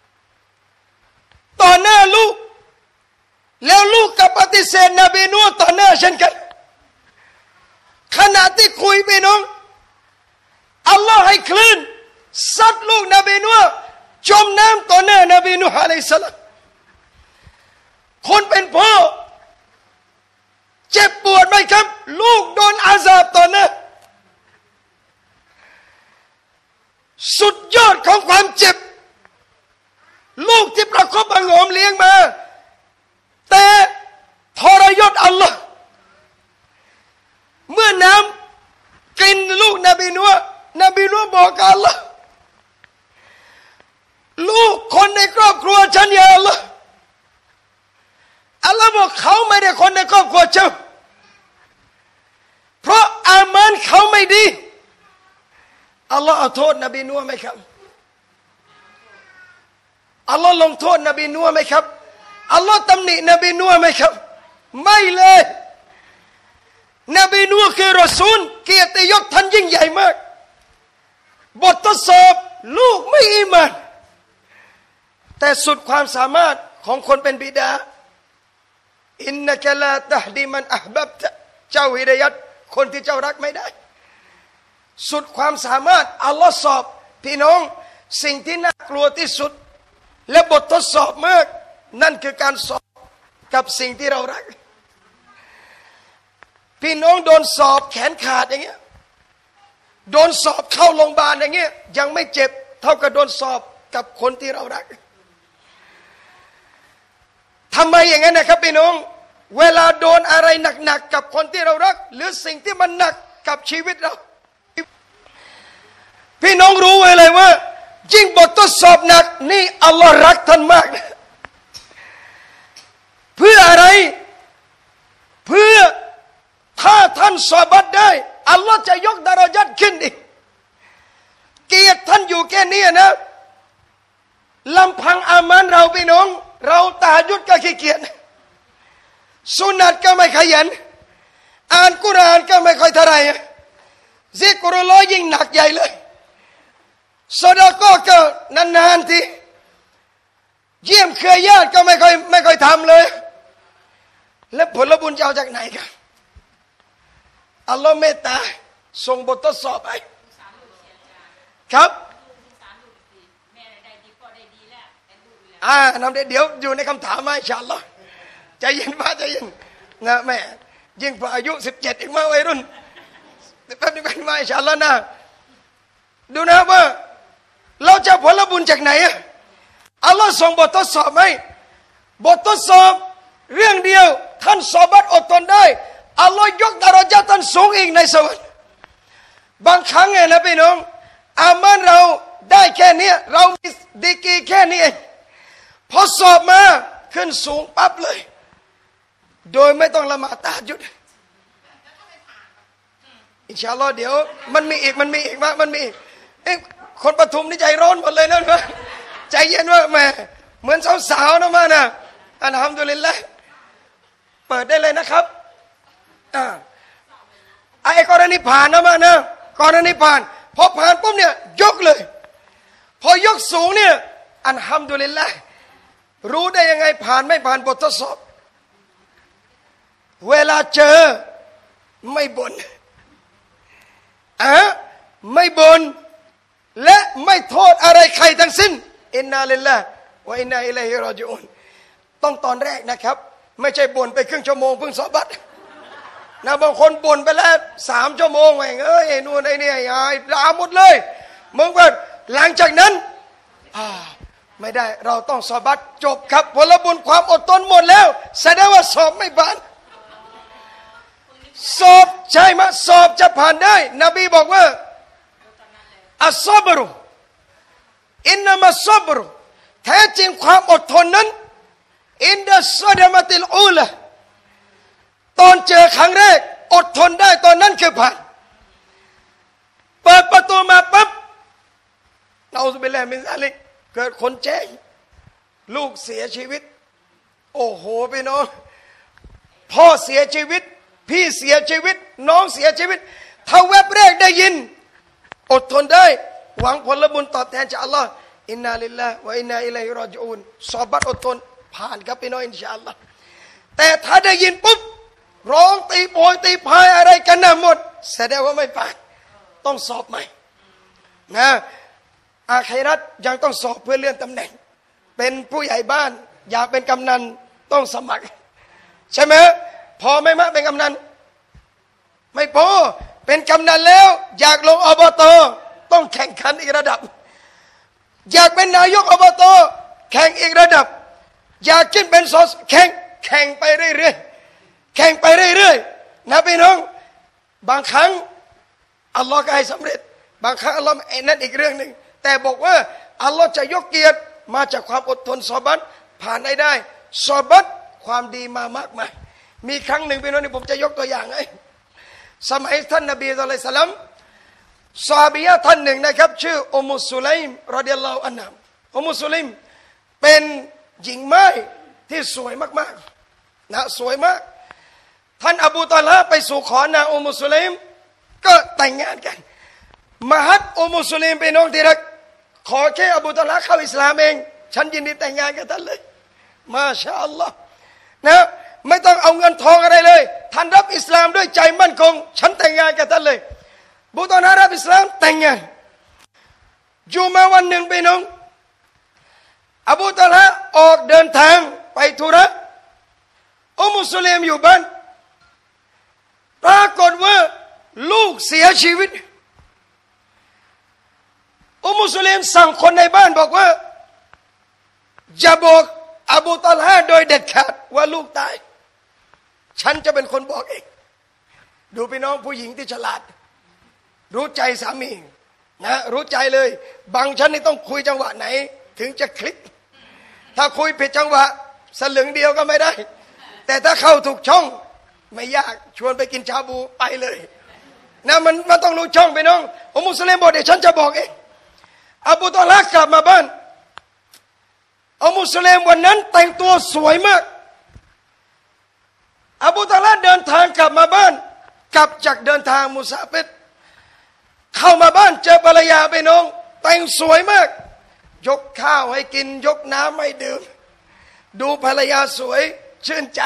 ต่อหน้าลูกแล้วลูกก็ปฏิเสธนบีนูฮ์ต่อหน้าเช่นกันขณะที่คุยไปน้องอัลลอฮ์ให้คลื่นซัดลูกนบีนูฮ์จมน้ำต่อหน้านบีนูฮ์อะลัยฮิสสลามคนเป็นพ่อเจ็บปวดไหมครับลูกโดนอาซาบต่อหน้าสุดยอดของความเจ็บลูกที่ประคบประหงมเลี้ยงมาแต่ทรยศอัลลอฮ์เมื่อน้ำกินลูกนบีนูฮ์นบีนูฮ์บอกกับอัลลอฮ์ลูกคนในครอบครัวฉันอย่าอัลลอฮ์อัลลอฮ์บอกเขาไม่ได้คนในครอบครัวเจ้าเพราะอามานเขาไม่ดีอัลลอฮ์เอาโทษนบีนูฮ์ไหมครับอัลลอฮ์ลงโทษนบีนูฮ์ไหมครับอัลลอฮ์ตำหนินบีนูฮ์ไหมครับไม่เลยนบีนูฮ์คือรอซูลเกียรติยศท่านยิ่งใหญ่มากบททดสอบลูกไม่อีหม่านแต่สุดความสามารถของคนเป็นบิดาอินนักลาตะฮดีมันอะห์บับตะเจ้าฮิดายัตคนที่เจ้ารักไม่ได้สุดความสามารถอัลลอฮ์สอบพี่น้องสิ่งที่น่ากลัวที่สุดและบททดสอบมากนั่นคือการสอบกับสิ่งที่เรารักพี่น้องโดนสอบแขนขาดอย่างเงี้ยโดนสอบเข้าโรงพยาบาลอย่างเงี้ยยังไม่เจ็บเท่ากับโดนสอบกับคนที่เรารักทำไมอย่างนั้นนะครับพี่น้องเวลาโดนอะไรหนักๆกับคนที่เรารักหรือสิ่งที่มันหนักกับชีวิตเราพี่น้องรู้ไว้เลยว่ายิ่งบททดสอบหนักนี่อัลลอฮ์รักท่านมากนะเพื่ออะไรเพื่อถ้าท่านซอบัตได้อัลลอฮ์จะยกดารอญัตขึ้นอีกเกียรติท่านอยู่แค่นี้นะลำพังอามันเราพี่น้องเราตายุดก็ขี้เกียจสุนัตก็ไม่ขยันอ่านกุรอานก็ไม่ค่อยเท่าไหร่ซิกรุลลอฮ์ยิ่งหนักใหญ่เลยซอดาก็ก็นานๆทีเยี่ยมเครือญาติก็ไม่ค่อยไม่ค่อยทำเลยและผลบุญจะเอาจากไหนกันอัลลอฮ์เมตตาส่งบททดสอบไปครับอ่านำเดี๋ยวอยู่ในคำถามมาอินชาอัลลอฮ์ใจเย็นมาใจเย็นนะแม่ยิ่งพออายุสิบเจ็ดอีกมาวัยรุ่นแป๊บนึงมาอินชาอัลลอฮ์นะดูนะว่าเราจะผลบุญจากไหนอ่ะอัลลอฮ์ส่งบททดสอบไหมบททดสอบเรื่องเดียวท่านสอบัตอดทนได้อัลลอฮ์ยกดารอญาตท่านสูงอีกในสวรรค์บางครั้งไงนะพี่น้องอามันเราได้แค่นี้เรามีดีกรีแค่นี้เองพอสอบมาขึ้นสูงปั๊บเลยโดยไม่ต้องละหมาดตะฮัจญุดอินชาอัลลอฮ์เดี๋ยวมันมีอีกมันมีอีกมามันมีอีกเอ้คนปทุมนี่ใจร้อนหมดเลยนะใจเย็นว่าแม่เหมือนสาวๆนะมานะอัลฮัมดุลิลละห์เปิดได้เลยนะครับอ่าไอ้กรณีผ่านนะมานะกรณีผ่านพอผ่านปุ๊บเนี่ยยกเลยพอยกสูงเนี่ยอัลฮัมดุลิลละห์รู้ได้ยังไงผ่านไม่ผ่านบททดสอบเวลาเจอไม่บ่นอะไม่บ่นและไม่โทษอะไรใครทั้งสิ้นอินนาลิลลาห์วะอินนาอิลัยฮิรอญิอูนต้องตอนแรกนะครับไม่ใช่บ่นไปครึ่งชั่วโมงเพิ่งสอบัตนะบางคนบ่นไปแล้วสามชั่วโมงแหงเอ้ยไอ้นู่นไอ้นี่ไอ้ด่าหมดเลยมึงว่าหลังจากนั้นอ่าไม่ได้เราต้องสอบัตจบครับผลบุญความอดทนหมดแล้วแสดงว่าสอบไม่ผ่านสอบใช่ไหมสอบจะผ่านได้นบีบอกว่าอัสซอบรุอินนามัสซอบรุแท้จริงความอดทนนั้นอินดัสซอดะมะติลอูละตอนเจอครั้งแรกอดทนได้ตอนนั้นคือผ่านเปิดประตูมาปั๊บเราสุบิลลาฮิมินซาลิกเกิดคนแจ้งลูกเสียชีวิตโอ้โหพี่น้องพ่อเสียชีวิตพี่เสียชีวิตน้องเสียชีวิตถ้าแวบแรกได้ยินอดทนได้หวังผลบุญตอบแทนจากอัลลอฮ์อินนาลิลลาห์วะอินนาอิลัยฮิรอญิอูนสอบัตอดทนผ่านครับพี่น้องอินชาอัลลอฮ์แต่ถ้าได้ยินปุ๊บร้องตีโพยตีพายอะไรกันน่ะหมดแสดงว่าไม่ผ่านต้องสอบใหม่นะอาคิเราะห์ยังต้องสอบเพื่อเลื่อนตำแหน่งเป็นผู้ใหญ่บ้านอยากเป็นกำนันต้องสมัครใช่ไหมพอไม่มาเป็นกำนันไม่พอเป็นกำนันแล้วอยากลงอบตต้องแข่งขันอีกระดับอยากเป็นนายกอบตแข่งอีกระดับอยากขึ้นเป็นสสแข่งแข่งไปเรื่อยๆแข่งไปเรื่อยๆนะพี่น้องบางครั้งอัลลอฮ์ก็ให้สำเร็จบางครั้งอัลลอฮ์นั่นอีกเรื่องหนึ่งแต่บอกว่าอัลลอฮ์จะยกเกียรติมาจากความอดทนซอบัตผ่านได้ได้ซอบัตความดีมามากมายมีครั้งหนึ่งพี่น้องนี่ผมจะยกตัวอย่างให้สมัยท่านนบีศ็อลลัลลอฮุอะลัยฮิวะซัลลัมซอฮาบียะห์ท่านหนึ่งนะครับชื่ออุมมุสซุลัยมรอฎิยัลลอฮุอันฮาอุมมุสซุลัยมเป็นหญิงไม้ที่สวยมากๆนะสวยมากท่านอบูตอลฮะไปสู่ขอนางอุมมุสซุลัยมก็แต่งงานกันมหัดอุมมุสซุลัยมเป็นน้องที่รักขอแค่อบูตอลฮะเข้าอิสลามเองฉันยินดีแต่งงานกับท่านเลยมาชาอัลลอฮ์นะไม่ต้องเอาเงินทองอะไรเลยท่านรับอิสลามด้วยใจมั่นคงฉันแต่งงานกับท่านเลยบูตอลฮะรับอิสลามแต่งงานอยู่มาวันหนึ่งพี่น้องอบูตอลฮะออกเดินทางไปธุระอุมมุสซุลัยมอยู่บ้านปรากฏว่าลูกเสียชีวิตอุมมุสซุลัยมสั่งคนในบ้านบอกว่าอย่าบอกอบูตอลฮะโดยเด็ดขาดว่าลูกตายฉันจะเป็นคนบอกเองดูพี่น้องผู้หญิงที่ฉลาดรู้ใจสามีนะรู้ใจเลยบางชั้นนี่ต้องคุยจังหวะไหนถึงจะคลิกถ้าคุยผิดจังหวะสลึงเดียวก็ไม่ได้แต่ถ้าเข้าถูกช่องไม่ยากชวนไปกินชาบูไปเลยนะมันมันต้องรู้ช่องไปน้องอุมุสลิมบอกเดี๋ยวฉันจะบอกเองอบูตอลากลับมาบ้านอุมุสลิมวันนั้นแต่งตัวสวยมากอบูตอลาเดินทางกลับมาบ้านกลับจากเดินทางมุซาฟิรเข้ามาบ้านเจอภรรยาไปน้องแต่งสวยมากยกข้าวให้กินยกน้ำให้ดื่มดูภรรยาสวยชื่นใจ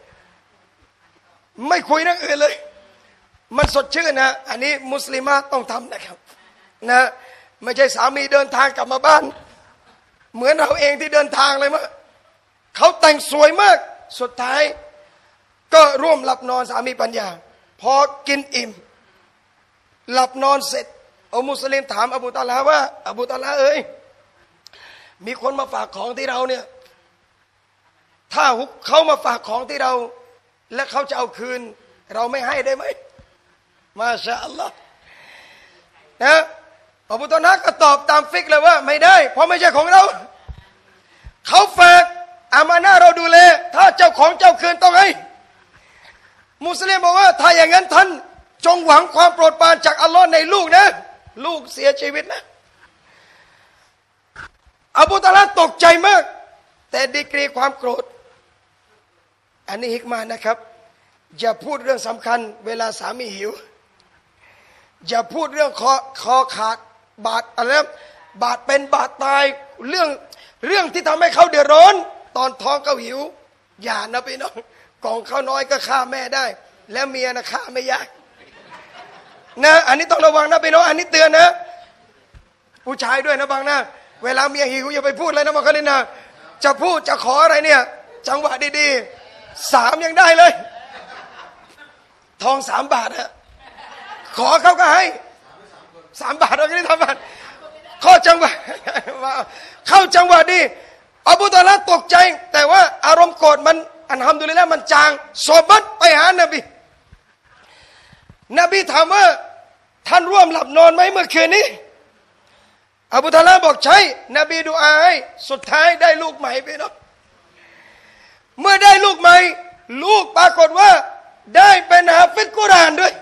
ไม่คุยเรื่องอื่นเลยมันสดชื่นนะอันนี้มุสลิมะต้องทำนะครับนะไม่ใช่สามีเดินทางกลับมาบ้านเหมือนเราเองที่เดินทางเลยมั้งเขาแต่งสวยมากสุดท้ายก็ร่วมหลับนอนสามีปัญญาพอกินอิ่มหลับนอนเสร็จอุมุสลิมถามอบูตอลาว่าอบูตอลาเอ้ยมีคนมาฝากของที่เราเนี่ยถ้าเขามาฝากของที่เราและเขาจะเอาคืนเราไม่ให้ได้ไหมมาชาอัลลอฮ์นะอบูตอลาก็ตอบตามฟิกเลยว่าไม่ได้เพราะไม่ใช่ของเราเขาฝากอามานะเราดูแลถ้าเจ้าของเจ้าคืนต้องให้มุสลิมบอกว่าถ้าอย่างนั้นท่านจงหวังความโปรดปรานจากอัลลอฮ์ในลูกนะลูกเสียชีวิตนะอบูตอลาตกใจมากแต่ดีกรีความโกรธอันนี้ฮิกมานะครับอย่าพูดเรื่องสำคัญเวลาสามีหิวอย่าพูดเรื่องคอคอขาดบาดอะไรบาดเป็นบาดตายเรื่องเรื่องที่ทำให้เขาเดือดร้อนตอนท้องเขาหิวอย่านะพี่น้องกองข้าวน้อยก็ฆ่าแม่ได้แล้วเมียนะฆ่าไม่ยากนะอันนี้ต้องระวังนะพี่น้องอันนี้เตือนนะผู้ชายด้วยนะบางนะเวลาเมียหิวอย่าไปพูดเลยนะมาคลินะจะพูดจะขออะไรเนี่ยจังหวะดีๆสามยังได้เลยทองสามบาทอะขอเขาก็ให้สามบาทเราก็ได้ทำบาทข้อจังหวะเข้าจังหวะดีอบูตอลาตกใจแต่ว่าอารมณ์โกรธมันอัลฮัมดุลิลละห์มันจางซอบัตไปหานบีนบีถามว่าท่านร่วมหลับนอนไหมเมื่อคืนนี้อบูตอลาบอกใช่นบีดูอาให้สุดท้ายได้ลูกใหม่ไปเนาะเมื่อได้ลูกใหม่ลูกปรากฏว่าได้เป็นฮาฟิซกุรอานด้วย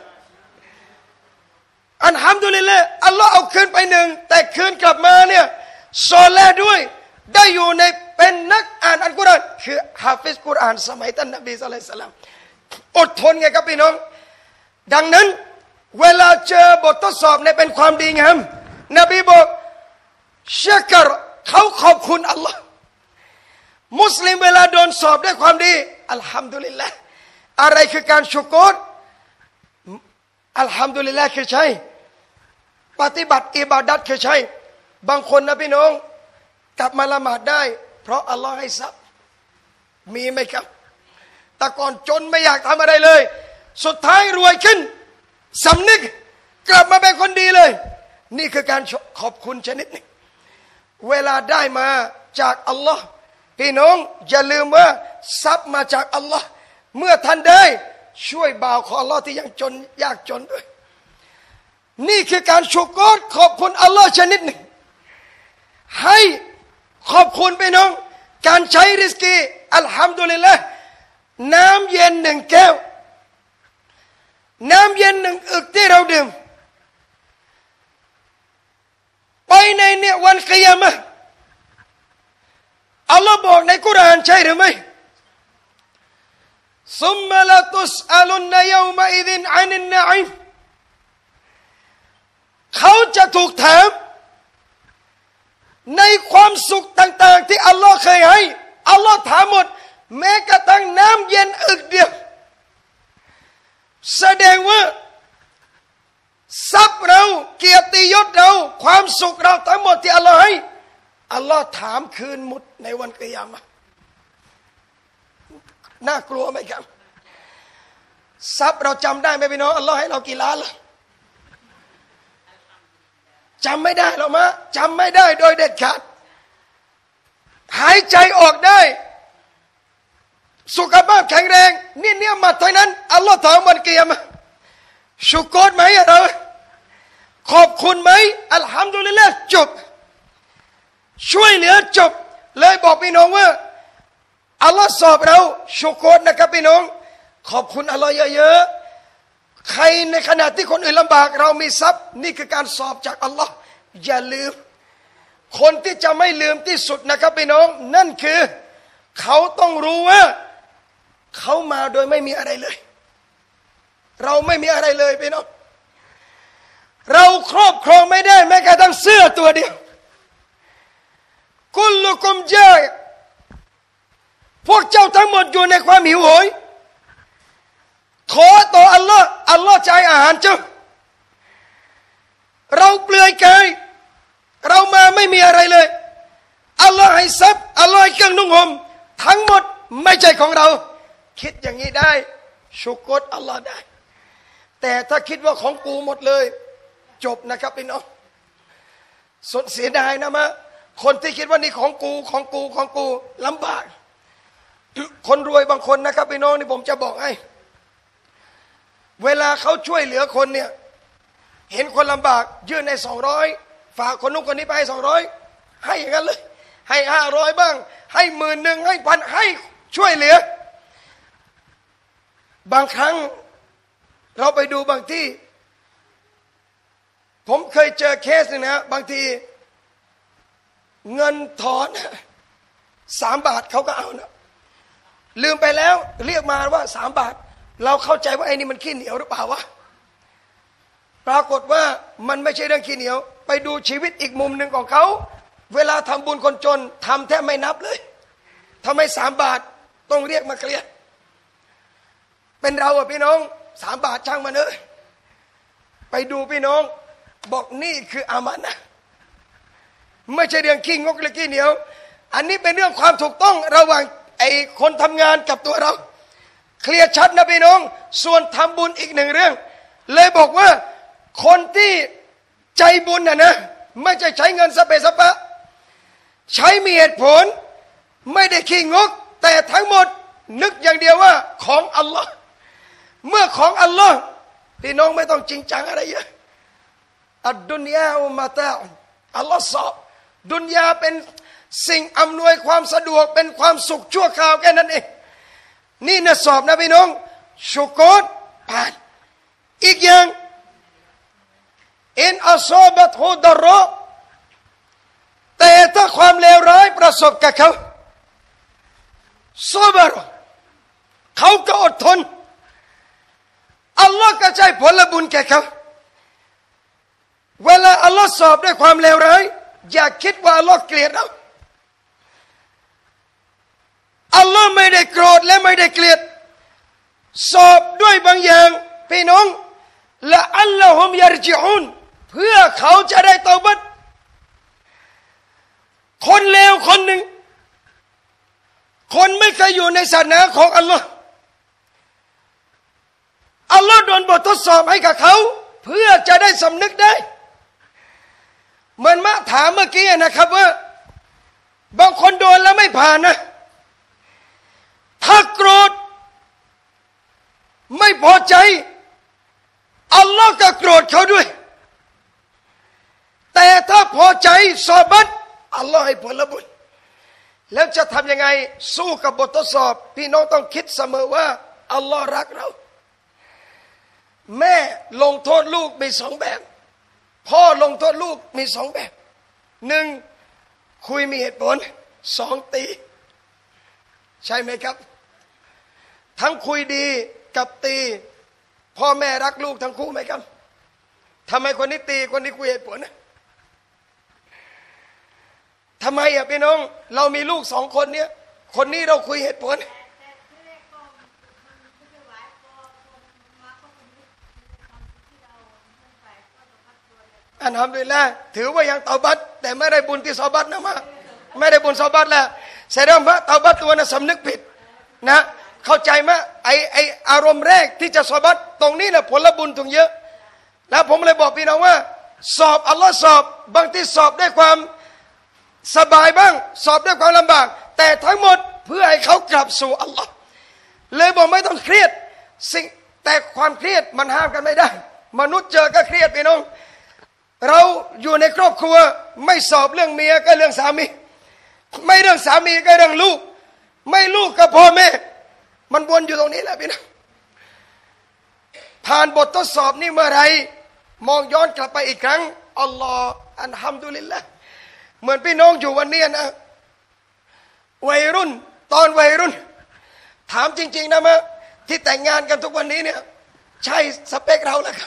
อัลฮัมดุลิลละห์อัลลอฮ์เอาคืนไปหนึ่งแต่คืนกลับมาเนี่ยซอเลห์ด้วยได้อยู่ในเป็นนักอ่านอัลกุรอานคือฮาฟิซกุรอานสมัยท่านนบีศ็อลลัลลอฮุอะลัยฮิวะซัลลัมอดทนไงครับพี่น้องดังนั้นเวลาเจอบททดสอบในเป็นความดีงามนบีบอกชักรเขาขอบคุณอัลลอฮ์มุสลิมเวลาโดนสอบด้วยความดีอัลฮัมดุลิลละห์อะไรคือการชุกรอัลฮัมดุลิลละห์คือใช่ปฏิบัติอิบาดัตคือใช่บางคนนะพี่น้องกลับมาละหมาดได้เพราะอัลลอฮ์ให้ทรัพย์มีไหมครับแต่ก่อนจนไม่อยากทำอะไรเลยสุดท้ายรวยขึ้นสำนึกกลับมาเป็นคนดีเลยนี่คือการขอบคุณชนิดหนึ่งเวลาได้มาจากอัลลอฮ์พี่น้องอย่าลืมว่าทรัพย์มาจากอัลลอฮ์เมื่อท่านได้ช่วยบ่าวของอัลลอฮ์ที่ยังจนยากจนด้วยนี่คือการชุกรขอบคุณอัลลอฮ์ชนิดหนึ่งให้ขอบคุณพี่น้องการใช้ริสกีอัลฮัมดุลิลละห์น้ำเย็นหนึ่งแก้วน้ำเย็นหนึ่งอึกที่เราดื่มไปในเนี่ยวันกิยามะห์อัลลอฮ์บอกในกุรอานใช่หรือไม่ซุมมะละตุสอะลุนยอมะอิซินอานินนะอิมเขาจะถูกถามในความสุขต่างๆที่อัลลอฮ์เคยให้อัลลอฮ์ถามหมดแม้กระทั่งน้ำเย็นอึกเดียวแสดงว่าทรัพย์เราเกียรติยศเราความสุขเราทั้งหมดที่อัลลอฮ์ให้อัลลอฮ์ถามคืนหมดในวันกิยามะห์น่ากลัวไหมครับทรัพย์เราจำได้ไหมพี่น้องอัลลอฮ์ให้เรากี่ล้านล่ะจำไม่ได้หรอกมะจำไม่ได้โดยเด็ดขาดหายใจออกได้สุขภาพแข็งแรงนี่เนี่ยมาทั้งนั้นอัลลอฮ์ถามวันกิยามะห์ชุกรไหมเราขอบคุณไหมอัลฮัมดุลิลละห์จบช่วยเหลือจบเลยบอกพี่น้องว่าอัลลอฮ์สอบเราชุกรนะครับพี่น้องขอบคุณอัลลอฮ์เยอะๆใครในขณะที่คนอื่นลำบากเรามีทรัพย์นี่คือการสอบจากอัลลอฮ์อย่าลืมคนที่จะไม่ลืมที่สุดนะครับพี่น้องนั่นคือเขาต้องรู้ว่าเขามาโดยไม่มีอะไรเลยเราไม่มีอะไรเลยพี่น้องเราครอบครองไม่ได้แม้กระทั่งเสื้อตัวเดียวกุลลุกุมญาพวกเจ้าทั้งหมดอยู่ในความหิวโหยขอต่ออัลลอฮ์อัลลอฮ์จ่ายอาหารเจ้าเราเปลือยกายเรามาไม่มีอะไรเลยอัลลอฮ์ให้ทรัพย์อัลลอฮ์ให้เครื่องนุ่งห่มทั้งหมดไม่ใช่ของเราคิดอย่างนี้ได้ชุกรอัลลอฮ์ได้แต่ถ้าคิดว่าของกูหมดเลยจบนะครับพี่น้องสุดเสียดายนะมะคนที่คิดว่านี่ของกูของกูของกูลำบากคนรวยบางคนนะครับพี่น้องนี่ผมจะบอกให้เวลาเขาช่วยเหลือคนเนี่ยเห็นคนลำบากยื่นในสองร้อยฝากคนนู้นคนนี้ไปให้สองร้อยให้อย่างนั้นเลยให้ห้าร้อยบ้างให้หมื่นหนึ่งให้พันให้ช่วยเหลือบางครั้งเราไปดูบางที่ผมเคยเจอเคสนึงนะบางทีเงินถอนสามบาทเขาก็เอานะลืมไปแล้วเรียกมาว่าสามบาทเราเข้าใจว่าไอ้นี่มันขี้เหนียวหรือเปล่าวะปรากฏว่ามันไม่ใช่เรื่องขี้เหนียวไปดูชีวิตอีกมุมหนึ่งของเขาเวลาทำบุญคนจนทำแทบไม่นับเลยทำไมสามบาทต้องเรียกมาเคลียร์เป็นเราอะพี่น้องสามบาทช่างมันเถอะไปดูพี่น้องบอกนี่คืออามานะห์ไม่ใช่เรื่องขี้งกหรือขี้เหนียวอันนี้เป็นเรื่องความถูกต้องระหว่างไอ้คนทำงานกับตัวเราเคลียร์ชัดนะพี่น้องส่วนทำบุญอีกหนึ่งเรื่องเลยบอกว่าคนที่ใจบุญน่ะนะไม่ใช่ใช้เงินสเปสปะใช้มีเหตุผลไม่ได้ขี้งกแต่ทั้งหมดนึกอย่างเดียวว่าของอัลลอฮ์เมื่อของอัลลอฮ์พี่น้องไม่ต้องจริงจังอะไรเยอะอัดดุนยาอุมาตาอัลลอฮ์สอบดุนยาเป็นสิ่งอำนวยความสะดวกเป็นความสุขชั่วคราวแค่นั้นเองนี่นะสอบนะพี่น้องชุกรผ่านอีกอย่างอินอัศบัตฮุดรอแต่ถ้าความเลวร้ายประสบกับเขาซอบรเขาก็อดทนอัลลอฮ์ก็ใจผลบุญแก่เขาเวลาอัลลอฮ์สอบด้วยความเลวร้ายอย่าคิดว่าอัลลอฮ์เกลียดเราอัลลอฮ์ไม่ได้โกรธและไม่ได้เกลียดสอบด้วยบางอย่างพี่น้องละอัลลอฮุมยารจิอูนเพื่อเขาจะได้เตาบัตคนเลวคนหนึ่งคนไม่เคยอยู่ในศาสนาของอัลลอฮ์อัลลอฮ์โดนบททดสอบให้กับเขาเพื่อจะได้สำนึกได้เหมือนมาถามเมื่อกี้นะครับว่าบางคนโดนแล้วไม่ผ่านนะถ้าโกรธไม่พอใจอัลลอฮ์ก็โกรธเขาด้วยแต่ถ้าพอใจซอบัตอัลลอฮ์ให้ผลบุญแล้วจะทำยังไงสู้กับบททดสอบพี่น้องต้องคิดเสมอว่าอัลลอฮ์รักเราแม่ลงโทษลูกมีสองแบบพ่อลงโทษลูกมีสองแบบหนึ่งคุยมีเหตุผลสองตีใช่ไหมครับทั้งคุยดีกับตีพ่อแม่รักลูกทั้งคู่ไหมครับทำไมคนนี้ตีคนนี้คุยเหตุผลทำไมอ่ะพี่น้องเรามีลูกสองคนเนี่ยคนนี้เราคุยเหตุผลอัลฮัมดุลิลละห์ถือว่ายังเตาบัตแต่ไม่ได้บุญที่ซอบัตนะมาไม่ได้บุญซอบัตแล้วแสดงว่าเตาบัตตัวนั้นสำนึกผิดนะเข้าใจไหมไอไออารมณ์แรกที่จะซอบัตตรงนี้แหละผลบุญถึงเยอะแล้วผมเลยบอกพี่น้องว่าสอบอัลลอฮ์สอบบางที่สอบด้วยความสบายบ้างสอบด้วยความลำบากแต่ทั้งหมดเพื่อให้เขากลับสู่อัลลอฮ์เลยบอกไม่ต้องเครียดสิ่งแต่ความเครียดมันห้ามกันไม่ได้มนุษย์เจอก็เครียดพี่น้องเราอยู่ในครอบครัวไม่สอบเรื่องเมียก็เรื่องสามีไม่เรื่องสามีก็เรื่องลูกไม่ลูกก็พ่อแม่มันวนอยู่ตรงนี้แหละพี่น้องผ่านบททดสอบนี้เมื่อไรมองย้อนกลับไปอีกครั้งอัลลอฮ์อัลฮัมดุลิลละห์เหมือนพี่น้องอยู่วันนี้นะวัยรุ่นตอนวัยรุ่นถามจริงๆนะมะที่แต่งงานกันทุกวันนี้เนี่ยใช่สเปคเราแล้วครับ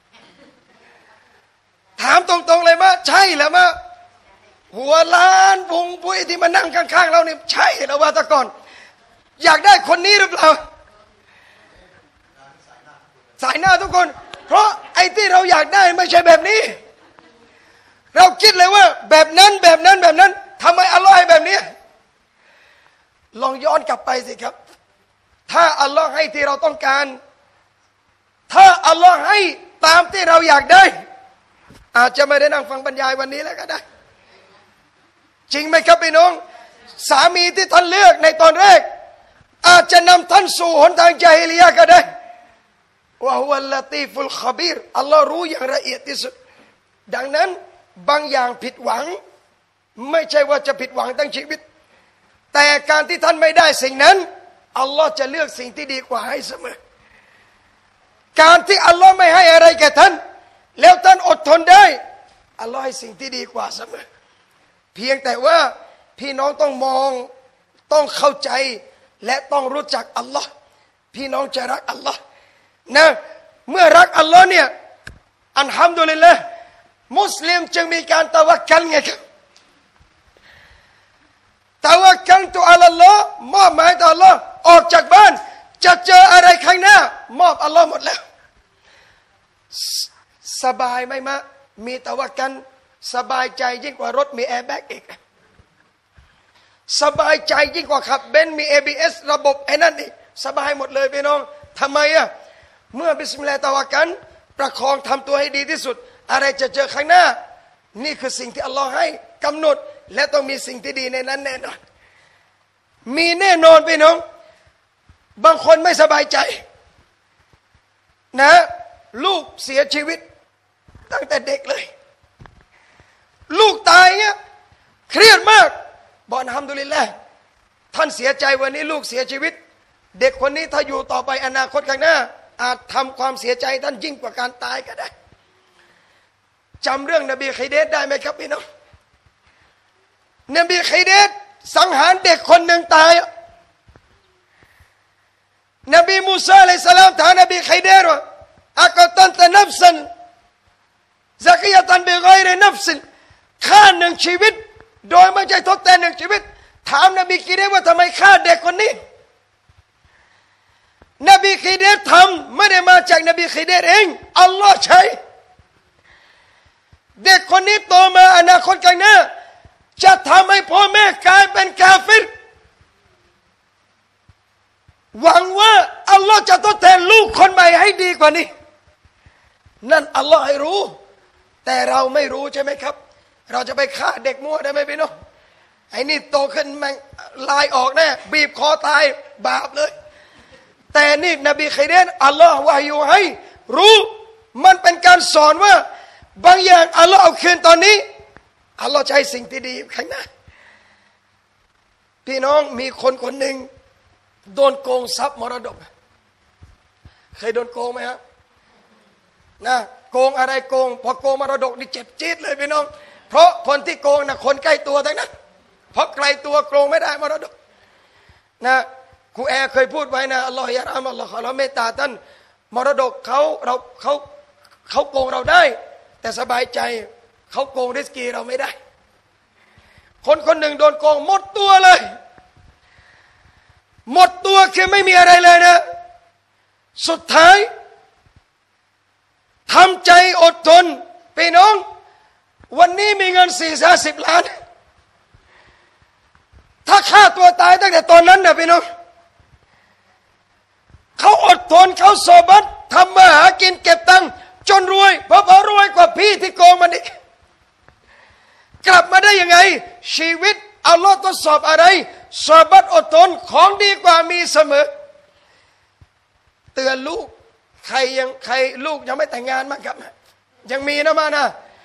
ถามตรงๆเลยมะใช่แล้วมะหัวล้านพุงปุ้ยที่มานั่งข้างๆเราเนี่ยใช่แล้วว่าแต่ก่อนอยากได้คนนี้หรือเปล่าสายหน้าทุกคนเพราะไอ้ที่เราอยากได้ไม่ใช่แบบนี้เราคิดเลยว่าแบบนั้นแบบนั้นแบบนั้นทำไมอัลลอฮ์ให้แบบนี้ลองย้อนกลับไปสิครับถ้าอัลลอฮ์ให้ที่เราต้องการถ้าอัลลอฮ์ให้ตามที่เราอยากได้อาจจะไม่ได้นั่งฟังบรรยายวันนี้แล้วก็ได้จริงไหมครับพี่น้องสามีที่ท่านเลือกในตอนแรกอาจจะนำท่านสู่หนทางญาฮิลิยะห์ก็ได้วะฮุวัลลาตีฟุลคบีรอัลลอฮ์รู้อย่างละเอียดที่สุดดังนั้นบางอย่างผิดหวังไม่ใช่ว่าจะผิดหวังทั้งชีวิตแต่การที่ท่านไม่ได้สิ่งนั้นอัลลอฮ์จะเลือกสิ่งที่ดีกว่าให้เสมอการที่อัลลอฮ์ไม่ให้อะไรแก่ท่านแล้วท่านอดทนได้อัลลอฮ์ให้สิ่งที่ดีกว่าเสมอเพียงแต่ว่าพี่น้องต้องมองต้องเข้าใจและต้องรู้จักอัลลอฮ์พี่น้องจะรักอัลลอฮ์นะเมื่อรักอัลลอฮ์เนี่ยอัลฮัมดุลิลละห์มุสลิมจึงมีการตะวักกัลไงครับตะวักกัลตุอัลลอฮ์มอบหมายต่ออัลลอฮ์ออกจากบ้านจะเจออะไรข้างหน้ามอบอัลลอฮ์หมดแล้วสบายไหมมะมีตะวักกัลสบายใจยิ่งกว่ารถมีแอร์แบ็กอีกสบายใจยิ่งกว่าขับเบนซ์มี เอ บี เอส ระบบไอ้นั่นอีกสบายหมดเลยพี่น้องทำไมอ่ะเมื่อบิสมิลลาห์ตะวักกัลประคองทำตัวให้ดีที่สุดอะไรจะเจอข้างหน้านี่คือสิ่งที่อัลลอฮ์ให้กำหนดและต้องมีสิ่งที่ดีในนั้นแน่นอนมีแน่นอนพี่น้องบางคนไม่สบายใจนะลูกเสียชีวิตตั้งแต่เด็กเลยลูกตายเงี้ยเครียดมากบอกอัลฮัมดุลิลละห์ท่านเสียใจวันนี้ลูกเสียชีวิตเด็กคนนี้ถ้าอยู่ต่อไปอนาคตข้างหน้าอาจทำความเสียใจท่านยิ่งกว่าการตายก็ได้จำเรื่องนบีคิเดสได้ไหมครับพี่น้องนบีคิเดสสังหารเด็กคนหนึ่งตายนบีมูซาอะลัยฮิสสลามถามนบีคิเดสว่าอักตันตะนัฟซันซักียะตันบิฆอยรินัฟซินฆ่าหนึ่งชีวิตโดยไม่ใช่ทดแทนหนึ่งชีวิตถามนบีคิเดสว่าทำไมฆ่าเด็กคนนี้นบีคิเดสทำไม่ได้มาจากนบีคิเดสเองอัลลอฮ์ใช้เด็กคนนี้โตมาอนาคตข้างหน้าจะทำให้พ่อแม่กลายเป็นกาเฟรหวังว่าอัลลอฮ์จะทดแทนลูกคนใหม่ให้ดีกว่านี้นั่นอัลลอฮ์ให้รู้แต่เราไม่รู้ใช่ไหมครับเราจะไปฆ่าเด็กมั่วได้ไหมพี่น้องไอ้นี่โตขึ้นแม่งลายออกแน่บีบคอตายบาปเลยแต่นี่นบีคิเดสอัลลอฮ์วะฮยูให้รู้มันเป็นการสอนว่าบางอย่างอัลลอฮ์เอาคืนตอนนี้อัลลอฮ์ใช้สิ่งที่ดีข้างหน้าพี่น้องมีคนคนหนึ่งโดนโกงทรัพย์มรดกเคยโดนโกงไหมครับนะโกงอะไรโกงพอโกงมรดกนี่เจ็บจี๊ดเลยพี่น้องเพราะคนที่โกงนะคนใกล้ตัวทั้งนั้นเพราะไกลตัวโกงไม่ได้มรดกนะครูแอร์เคยพูดไว้นะอัลลอฮฺยะรามอัลลอฮฺเราเมตตาท่านมรดกเขาเราเขาเขาโกงเราได้แต่สบายใจเขาโกงริสกีเราไม่ได้คนคนหนึ่งโดนโกงหมดตัวเลยหมดตัวคือไม่มีอะไรเลยนะสุดท้ายทำใจอดทนพี่น้องวันนี้มีเงินสี่ห้าสิบล้านถ้าฆ่าตัวตายตั้งแต่ตอนนั้นนะพี่น้องเขาอดทนเขาโซบัตทำมาหากินเก็บตังค์จนรวยเพราะเขารวยกว่าพี่ที่โกงมันอีกกลับมาได้ยังไงชีวิตอัลลอฮ์ทดสอบอะไรโซบัตอดทนของดีกว่ามีเสมอเตือนลูกใครยังใครลูกยังไม่แต่งงานมั้งครับยังมีนะมานะ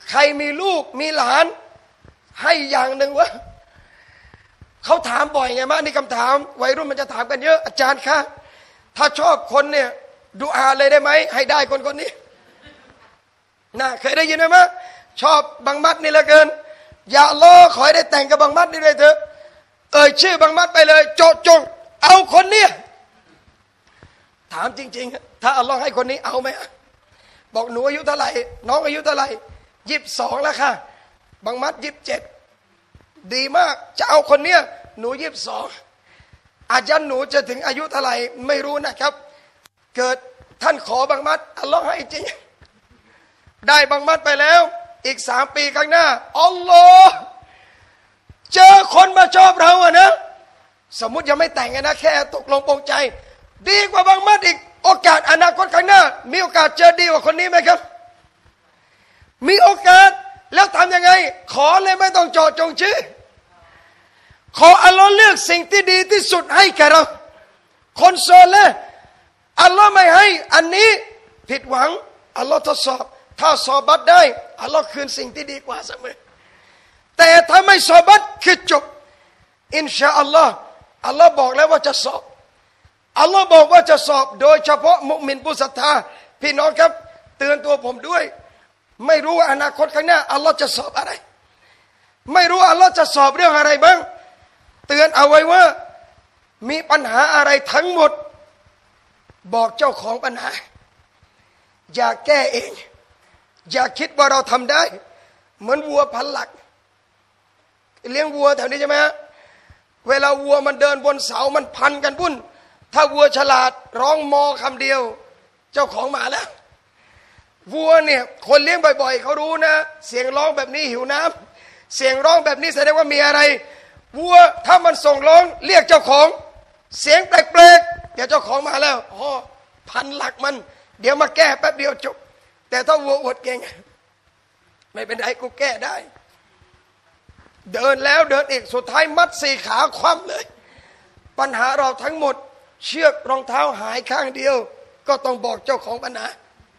ใครมีลูกมีหลานให้อย่างหนึ่งวะเขาถามบ่อยไงมะนี่คำถามวัยรุ่นมันจะถามกันเยอะอาจารย์คะถ้าชอบคนเนี่ยดูอาเลยได้ไหมให้ได้คนคนนี้น่าเคยได้ยินไหมมะชอบบังมัดนี่เหลือเกินอย่าล้อขอให้ได้แต่งกับบังมัดนี่เลยเถอะเอ่ยชื่อบังมัดไปเลยโจจงเอาคนเนี้ยถามจริงๆถ้าอัลลอฮ์ให้คนนี้เอาไหมบอกหนูอายุเท่าไหร่น้องอายุเท่าไหร่ยี่สิบสองแล้วค่ะบังมัดยี่สิบเจ็ดดีมากจะเอาคนเนี้ยหนูยี่สิบสองอาจารย์หนูจะถึงอายุเท่าไหร่ไม่รู้นะครับเกิดท่านขอบังมัดอัลลอฮ์ให้จริงได้บังมัดไปแล้วอีกสามปีข้างหน้าอัลลอฮ์เจอคนมาชอบเราอะนะสมมุติยังไม่แต่งกันนะแค่ตกลงปรงใจดีกว่าบังมัดอีกโอกาสอนาคตข้างหน้ามีโอกาสเจอดีกว่าคนนี้ไหมครับมีโอกาสแล้วทำยังไงขอเลยไม่ต้องเจาะจงชื่อขออัลลอฮ์เลือกสิ่งที่ดีที่สุดให้แก่เราคนโซเลอัลลอฮ์ไม่ให้อันนี้ผิดหวังอัลลอฮ์ทดสอบถ้าสอบัตได้อัลลอฮ์คืนสิ่งที่ดีกว่าเสมอแต่ถ้าไม่สอบัตคือจบอินชาอัลลอฮ์อัลลอฮ์บอกแล้วว่าจะสอบอัลลอฮ์บอกว่าจะสอบโดยเฉพาะมุมินผู้ศรัทธาพี่น้องครับเตือนตัวผมด้วยไม่รู้ว่าอนาคตข้างหน้าอัลลอฮ์จะสอบอะไรไม่รู้อัลลอฮ์จะสอบเรื่องอะไรบ้างเตือนเอาไว้ว่ามีปัญหาอะไรทั้งหมดบอกเจ้าของปัญหาอย่าแก้เองอย่าคิดว่าเราทำได้เหมือนวัวพันหลักเลี้ยงวัวแถวนี้ใช่ไหมฮะเวลาวัวมันเดินบนเสามันพันกันบุ่นถ้าวัวฉลาดร้องมอคำเดียวเจ้าของมาแล้ววัวเนี่ยคนเลี้ยงบ่อยๆเขารู้นะเสียงร้องแบบนี้หิวน้ำเสียงร้องแบบนี้แสดงว่ามีอะไรวัวถ้ามันส่งร้องเรียกเจ้าของเสียงแปลกๆเดี๋ยวเจ้าของมาแล้วอ๋อพันหลักมันเดี๋ยวมาแก้แป๊บเดียวจบแต่ถ้าวัวอวดเก่งไม่เป็นไรกูแก้ได้เดินแล้วเดินอีกสุดท้ายมัดสี่ขาคว่ำเลยปัญหาเราทั้งหมดเชือกรองเท้าหายข้างเดียวก็ต้องบอกเจ้าของปัญหา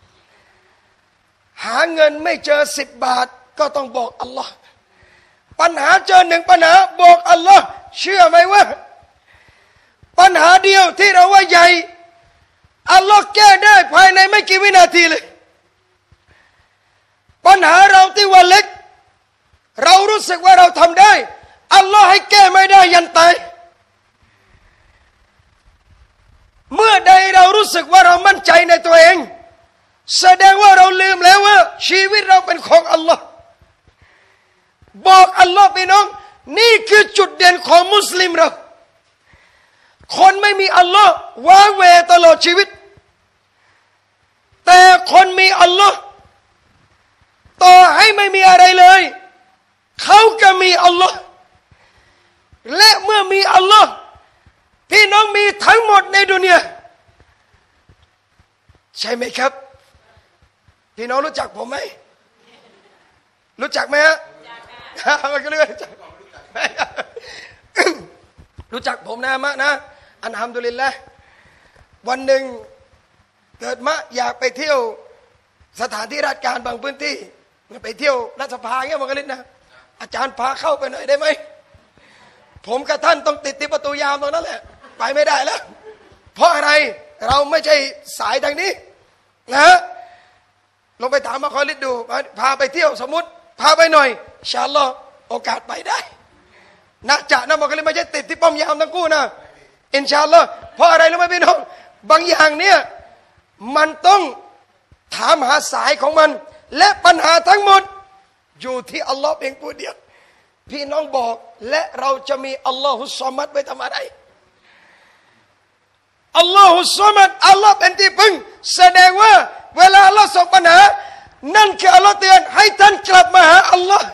หาเงินไม่เจอสิบบาทก็ต้องบอกอัลลอฮ์ปัญหาเจอหนึ่งปัญหาบอกอัลลอฮ์เชื่อไหมว่าปัญหาเดียวที่เราว่าใหญ่อัลลอฮ์แก้ได้ภายในไม่กี่วินาทีเลยปัญหาเราที่ว่าเล็กเรารู้สึกว่าเราทำได้อัลลอฮ์ให้แก้ไม่ได้ยันตายเมื่อใดเรารู้สึกว่าเรามั่นใจในตัวเองแสดงว่าเราลืมแล้วว่าชีวิตเราเป็นของอัลลอฮ์บอกอัลลอฮ์พี่น้องนี่คือจุดเด่นของมุสลิมเราคนไม่มีอัลลอฮ์ว้าเหวตลอดชีวิตแต่คนมีอัลลอฮ์ต่อให้ไม่มีอะไรเลยเขาก็มีอัลลอฮ์และเมื่อมีอัลลอฮ์พี่น้องมีทั้งหมดในดุนยาใช่ไหมครับพี่น้องรู้จักผมไหมรู้จักไหมฮะมันก็เรื่องรู้จักรู้จักผมนะมะนะอัลฮัมดุลิลละห์วันหนึ่งเกิดมะอยากไปเที่ยวสถานที่ราชการบางพื้นที่ไปเที่ยวรัฐสภาเงี้ยมันก็ลิดนะอาจารย์พาเข้าไปหน่อยได้ไหมผมกับท่านต้องติดที่ประตูยามตรงนั้นแหละไปไม่ได้แล้วเพราะอะไรเราไม่ใช่สายทางนี้นะลงไปถามมาคอยลิดดูพาไปเที่ยวสมมติพาไปหน่อยอินชาอัลลอฮ์โอกาสไปได้นะจะนะมันก็เลยไม่ใช่ติดที่ป้อมยามทั้งคู่นะอินชาอัลลอฮ์เพราะอะไรรู้ไหมพี่น้องบางอย่างเนี่ยมันต้องถามหาสายของมันและปัญหาทั้งหมดอยู่ที่อัลลอฮ์เพียงผู้เดียวพี่น้องบอกและเราจะมีอัลลอฮุสซอมัดไว้ทำอะไรอัลลอฮุสซอมัดอัลลอฮ์เป็นที่พึ่งแสดงว่าเวลาอัลลอฮ์ส่งปัญหานั่นคืออัลลอฮ์เตือนให้ท่านกลับมาหาอัลลอฮ์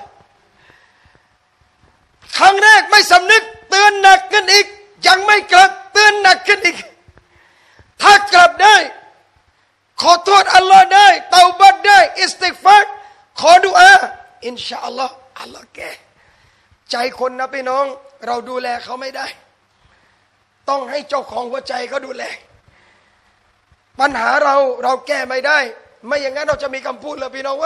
ครั้งแรกไม่สำนึกเตือนหนักขึ้นอีกยังไม่กลับเตือนหนักขึ้นอีกถ้ากลับได้ขอโทษอัลลอฮ์ได้เตาบัดได้อิสติฆฟารขอดุอาอินชาอัลลอฮ์อัลลอฮ์แก้ใจคนนะพี่น้องเราดูแลเขาไม่ได้ต้องให้เจ้าของหัวใจเขาดูแลปัญหาเราเราแก้ไม่ได้ไม่อย่างนั้นเราจะมีคำพูดเลยพี่น้องว่า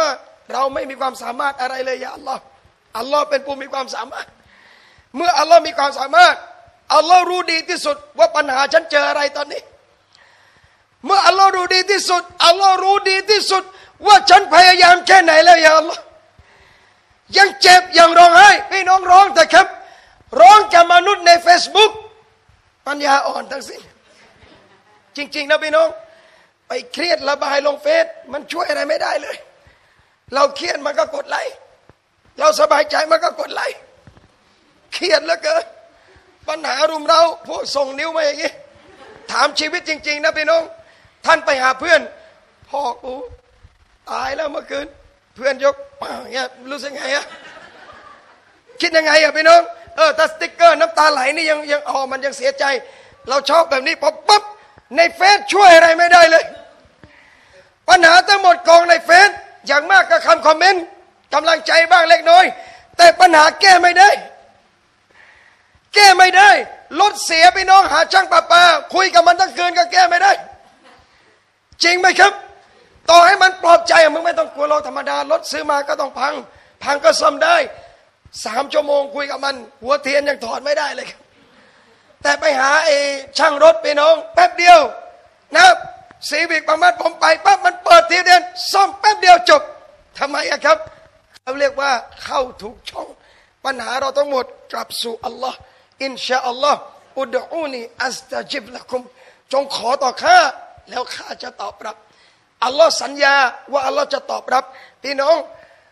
เราไม่มีความสามารถอะไรเลยยาอัลลอฮ์อัลลอฮ์เป็นผู้มีความสามารถเมื่ออัลลอฮ์มีความสามารถอัลลอฮ์รู้ดีที่สุดว่าปัญหาฉันเจออะไรตอนนี้เมื่ออัลลอฮ์รู้ดีที่สุดอัลลอฮ์รู้ดีที่สุดว่าฉันพยายามแค่ไหนแล้วยาอัลลอฮ์ยังเจ็บยังร้องไห้พี่น้องร้องแต่ครับร้องกับมนุษย์ใน Facebook ปัญญาอ่อนทั้งสิ้นจริงๆนะพี่น้องไปเครียดระบายลงเฟซมันช่วยอะไรไม่ได้เลยเราเครียดมันก็กดไลค์เราสบายใจมันก็กดไลค์เครียดเหลือเกินปัญหารุมเราพวกส่งนิ้วมาอย่างนี้ถามชีวิตจริงๆนะพี่น้องท่านไปหาเพื่อนพ่อกูตายแล้วเมื่อคืนเพื่อนยกเนี่ยรู้สึกไงอะคิดยังไงอะพี่น้องเออถ้าสติ๊กเกอร์น้ำตาไหลนี่ยังยังอ๋อมันยังเสียใจเราชอบแบบนี้พอปั๊บในเฟซช่วยอะไรไม่ได้เลยปัญหาทั้งหมดกองในเฟซอย่างมากก็คำคอมเมนต์กำลังใจบ้างเล็กน้อยแต่ปัญหาแก้ไม่ได้แก้ไม่ได้รถเสียพี่น้องหาช่างประปาคุยกับมันทั้งคืนก็แก้ไม่ได้จริงไหมครับต่อให้มันปลอบใจมึงไม่ต้องกลัวเราธรรมดารถซื้อมาก็ต้องพังพังก็ซ่อมได้สามชั่วโมงคุยกับมันหัวเทียนยังถอดไม่ได้เลยครับแต่ไปหาไอ้ช่างรถพี่น้องแป๊บเดียวนะซีวิกบางมัดผมไปปั๊บมันเปิดทีเดียวซ่อมแป๊บเดียวจบทำไมอะครับเขาเรียกว่าเข้าถูกช่องปัญหาเราทั้งหมดกลับสู่อัลลอฮ์อินชาอัลลอฮ์อุดอูนีอัสตะจิบละกุมจงขอต่อข้าแล้วข้าจะตอบรับอัลลอฮ์สัญญาว่าอัลลอฮ์จะตอบรับพี่น้อง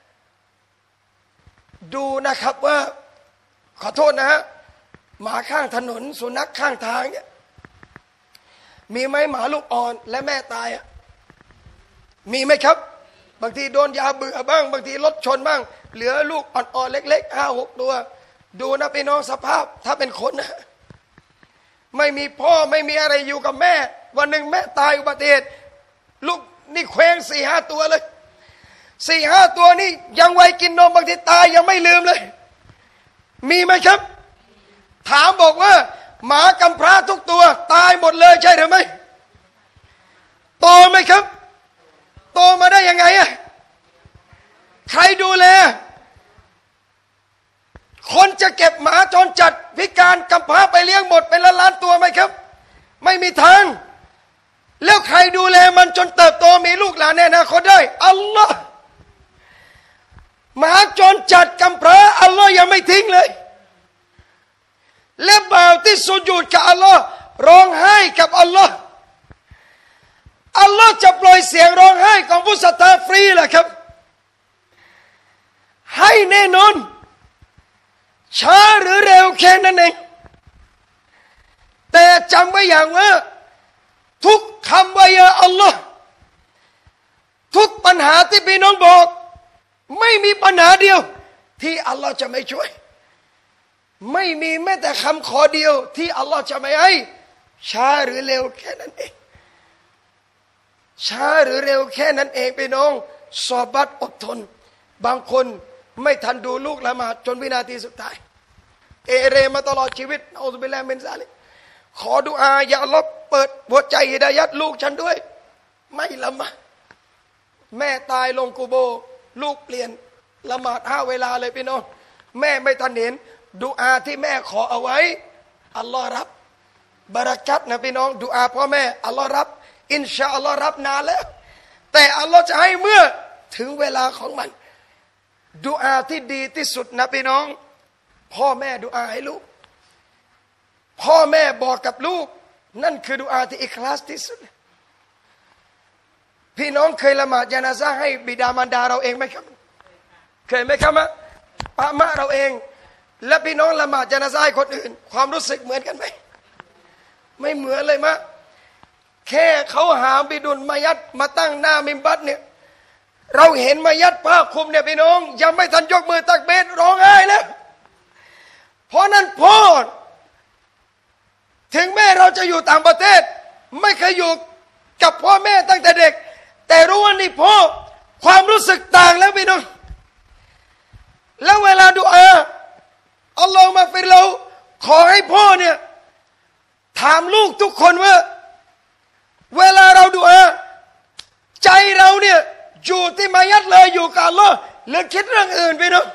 ดูนะครับว่าขอโทษนะฮะหมาข้างถนนสุนัขข้างทางเนี่ยมีไหมหมาลูกอ่อนและแม่ตายอ่ะมีไหมครับบางทีโดนยาเบื่อบ้างบางทีรถชนบ้างเหลือลูกอ่อนๆเล็กๆห้าหกตัวดูนะพี่น้องสภาพถ้าเป็นคนนะไม่มีพ่อไม่มีอะไรอยู่กับแม่วันหนึ่งแม่ตายอุบัติเหตุลูกนี่เคว้งสี่ห้าตัวเลยสี่ห้าตัวนี่ยังวัยกินนมบางทีตายยังไม่ลืมเลยมีไหมครับถามบอกว่าหมากำพร้าทุกตัวตายหมดเลยใช่หรือไม่โตไหมครับโตมาได้ยังไงอะใครดูแลคนจะเก็บหมาจรจัดพิการกำพร้าไปเลี้ยงหมดเป็นล้านล้านตัวไหมครับไม่มีทางแล้วใครดูแลมันจนเติบโตมีลูกหลานในอนาคตได้อัลลอฮ์หมาจรจัดกำพร้าอัลลอฮ์ยังไม่ทิ้งเลยและบ่าวที่สุญูดกับอัลลอฮ์ร้องไห้กับอัลลอฮ์อัลลอฮ์จะปล่อยเสียงร้องไห้ของผู้ศรัทธาฟรีแหละครับให้แน่นอนช้าหรือเร็วแค่นั้นเองแต่จำไว้อย่างว่าทุกคำว่ายาอัลลอฮ์ทุกปัญหาที่พี่น้องบอกไม่มีปัญหาเดียวที่อัลลอฮ์จะไม่ช่วยไม่มีแม้แต่คำขอเดียวที่อัลลอฮ์จะไม่ให้ช้าหรือเร็วแค่นั้นเองช้าหรือเร็วแค่นั้นเองพี่น้องซอบัตอดทนบางคนไม่ทันดูลูกละหมาดจนวินาทีสุดท้ายเอเรมาตลอดชีวิตอัลลอฮฺบิลลาฮิมินซาลิกขอดุอาอย่าอัลลอฮ์เปิดหัวใจฮิดายัดลูกฉันด้วยไม่ละหมาดแม่ตายลงกูโบลูกเปลี่ยนละหมาดห้าเวลาเลยพี่น้องแม่ไม่ทันเห็นดุอาที่แม่ขอเอาไว้อัลลอฮ์รับบารักัตนะพี่น้องดุอาพ่อแม่อัลลอฮ์รับอินชาอัลลอฮ์รับนานแล้วแต่อัลลอฮ์จะให้เมื่อถึงเวลาของมันดุอาที่ดีที่สุดนะพี่น้องพ่อแม่ดุอาให้ลูกพ่อแม่บอกกับลูกนั่นคือดุอาที่อิคลาสที่สุดพี่น้องเคยละหมาดญะนาซะห์ให้บิดามารดาเราเองไหมครับเคยไหมครับมะป้ามะเราเองและพี่น้องละหมาดญะนาซะห์ให้คนอื่นความรู้สึกเหมือนกันไหมไม่เหมือนเลยมะแค่เขาหาบิดุลมายัดมาตั้งหน้ามิมบัตเนี่ยเราเห็นมายัดผ้าคลุมเนี่ยพี่น้องยังไม่ทันยกมือตักเบรร้องไห้แล้วเพราะนั้นพ่อถึงแม่เราจะอยู่ต่างประเทศไม่เคยอยู่กับพ่อแม่ตั้งแต่เด็กแต่รู้ว่านี่พ่อความรู้สึกต่างแล้วพี่น้องแล้วเวลาดุอาอัลลอฮฺมาฟิรเราขอให้พ่อเนี่ยถามลูกทุกคนว่าเวลาเราดุอาใจเราเนี่ยอยู่ที่มายัดเลยอยู่กับอัลลอฮ์หรือคิดเรื่องอื่นไปเนาะ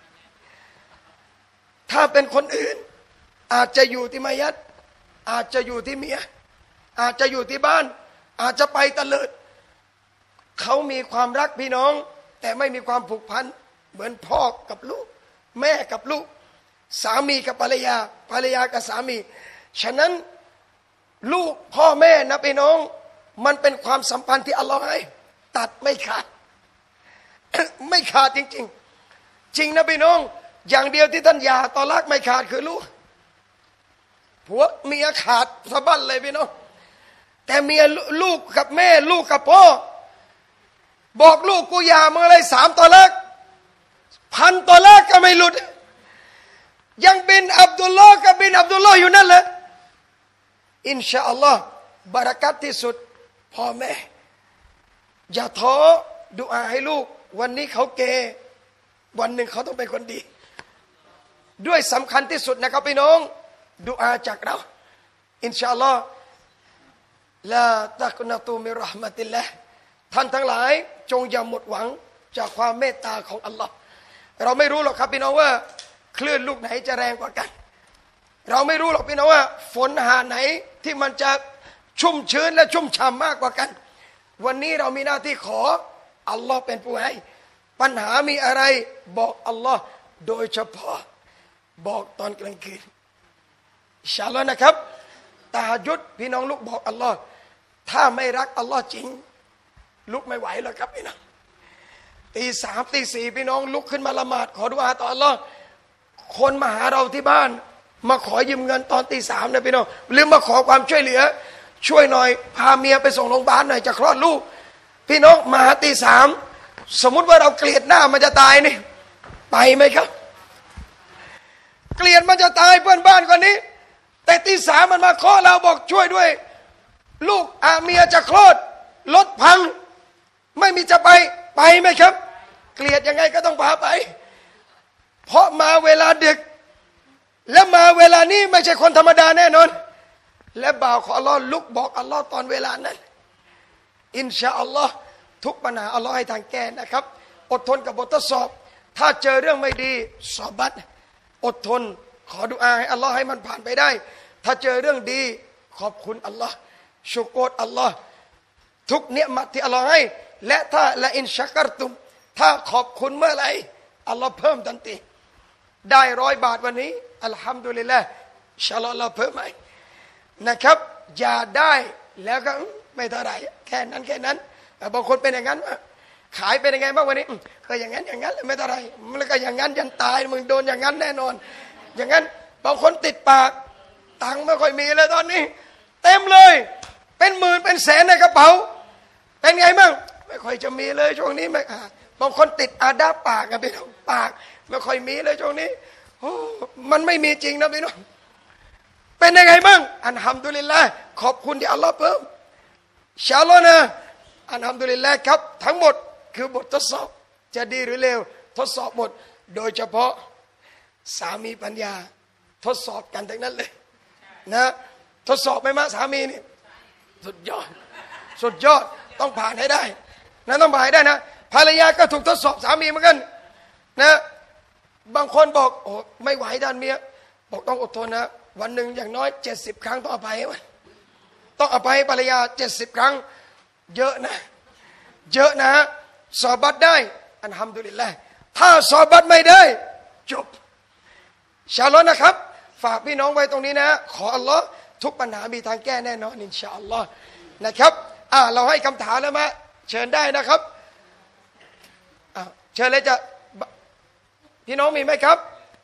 ถ้าเป็นคนอื่นอาจจะอยู่ที่มายัดอาจจะอยู่ที่เมียอาจจะอยู่ที่บ้านอาจจะไปตะเลิดเขามีความรักพี่น้องแต่ไม่มีความผูกพันเหมือนพ่อกับลูกแม่กับลูกสามีกับภรรยาภรรยากับสามีฉะนั้นลูกพ่อแม่นะพี่น้องมันเป็นความสัมพันธ์ที่อัลลอฮ์ให้ตัดไม่ขาด ไม่ขาดจริงๆจริงนะพี่น้องอย่างเดียวที่ท่านหย่าตอลักไม่ขาดคือลูกผัวเมียขาดสะบั้นเลยพี่น้องแต่เมียลูกกับแม่ลูกกับพ่อบอกลูกกูหย่ามึงอะไรสามตอลักพันตอลักก็ไม่หลุดยังบินอับดุลลอฮ์กับบินอับดุลลอฮ์อยู่นั่นแหละอินชาอัลลอฮ์บารักัตที่สุดพ่อแม่อย่าท้อดุอาให้ลูกวันนี้เขาเกวันหนึ่งเขาต้องเป็นคนดีด้วยสำคัญที่สุดนะครับพี่น้องดุอาจากเราอินชาอัลลอฮ์ลาตักนะตูมิรห์มะติลลาห์ท่านทั้งหลายจงอย่าหมดหวังจากความเมตตาของอัลลอฮ์เราไม่รู้หรอกครับพี่น้องว่าคลื่นลูกไหนจะแรงกว่ากันเราไม่รู้หรอกพี่น้องว่าฝนหาไหนที่มันจะชุ่มชื้นและชุ่มฉ่ำมากกว่ากันวันนี้เรามีหน้าที่ขออัลลอฮ์เป็นผู้ให้ปัญหามีอะไรบอกอัลลอฮ์โดยเฉพาะบอกตอนกลางคืนอินชาอัลลอฮ์นะครับตะฮัจญุดพี่น้องลุกบอกอัลลอฮ์ถ้าไม่รักอัลลอฮ์จริงลุกไม่ไหวแล้วครับพี่น้องตีสามตีสี่พี่น้องลุกขึ้นมาละหมาดขอดุอาต่ออัลลอฮ์คนมาหาเราที่บ้านมาขอยืมเงินตอนตีสามนะพี่น้องหรือมาขอความช่วยเหลือช่วยหน่อยพาเมียไปส่งโรงพยาบาลหน่อยจะคลอดลูกพี่น้องมาหาตีสามสมมุติว่าเราเกลียดหน้ามันจะตายนี่ไปไหมครับเกลียดมันจะตายเพื่อนบ้านคนนี้แต่ตีสามมันมาขอเราบอกช่วยด้วยลูกอาเมียจะคลอดรถพังไม่มีจะไปไปไหมครับเกลียดยังไงก็ต้องพาไปเพราะมาเวลาดึกและมาเวลานี้ไม่ใช่คนธรรมดาแน่นอนและบ่าวของอัลลอฮ์ลุกบอกอัลลอฮ์ตอนเวลานั้นอินชาอัลลอฮ์ทุกปัญหาอัลลอฮ์ให้ทางแก้นะครับอดทนกับบททดสอบถ้าเจอเรื่องไม่ดีสอบัตอดทนขอดุอาให้อัลลอฮ์ให้มันผ่านไปได้ถ้าเจอเรื่องดีขอบคุณอัลลอฮ์ชุกรอัลลอฮ์ทุกเนืมัดที่อัลลอฮ์ให้และถ้าละอินชักรตุมถ้าขอบคุณเมื่อไหร่อัลลอฮ์เพิ่มทันทีได้ร้อยบาทวันนี้อัลฮัมดุลิลละห์อินชาอัลลอฮ์เราเพิ่มไหมนะครับอย่าได้แล้วก็ไม่เท่าไหร่แค่นั้นแค่นั้นบางคนเป็นอย่างนั้นขายเป็นยังไงบ้างวันนี้ก็อย่างนั้นอย่างนั้นไม่เท่าไหร่มันก็อย่างนั้นยันตายมึงโดนอย่างนั้นแน่นอนอย่างนั้นบางคนติดปากตังค์ไม่ค่อยมีเลยตอนนี้เต็มเลยเป็นหมื่นเป็นแสนในกระเป๋าเป็นไงบ้างไม่ค่อยจะมีเลยช่วงนี้ไม่บางคนติดอาดาปากกันพี่น้องปากไม่ค่อยมีเลยช่วงนี้โอ้มันไม่มีจริงนะพี่น้องเป็นยังไงบ้างอัลฮัมดุลิลละห์ขอบคุณที่อัลลอฮ์เพิ่มอินชาอัลลอฮ์นะอัลฮัมดุลิลละห์ครับทั้งหมดคือบททดสอบจะดีหรือเลวทดสอบหมดโดยเฉพาะสามีปัญญาทดสอบกันทั้งนั้นเลยนะทดสอบไหมมาสามีนี่สุดยอดสุดยอดต้องผ่านให้ได้นะต้องผ่านให้ได้นะภรรยาก็ถูกทดสอบสามีเหมือนกันนะบางคนบอกโอ้ไม่ไหวด้านเมียบอกต้องอดทนนะวันหนึ่งอย่างน้อยเจ็ดสิบครั้งต้องอภัยมันต้องอภัยภรรยาเจ็ดสิบครั้งเยอะนะเยอะนะสอบัตได้อัลฮัมดุลิลละห์ถ้าสอบัตไม่ได้จบอินชาอัลลอฮ์นะครับฝากพี่น้องไว้ตรงนี้นะขออัลลอฮ์ทุกปัญหามีทางแก้แน่นอนอินชาอัลลอฮ์นะครับอ่าเราให้คำถามแล้วมาเชิญได้นะครับอ่าเชิญเลยจะพี่น้องมีไหมครับ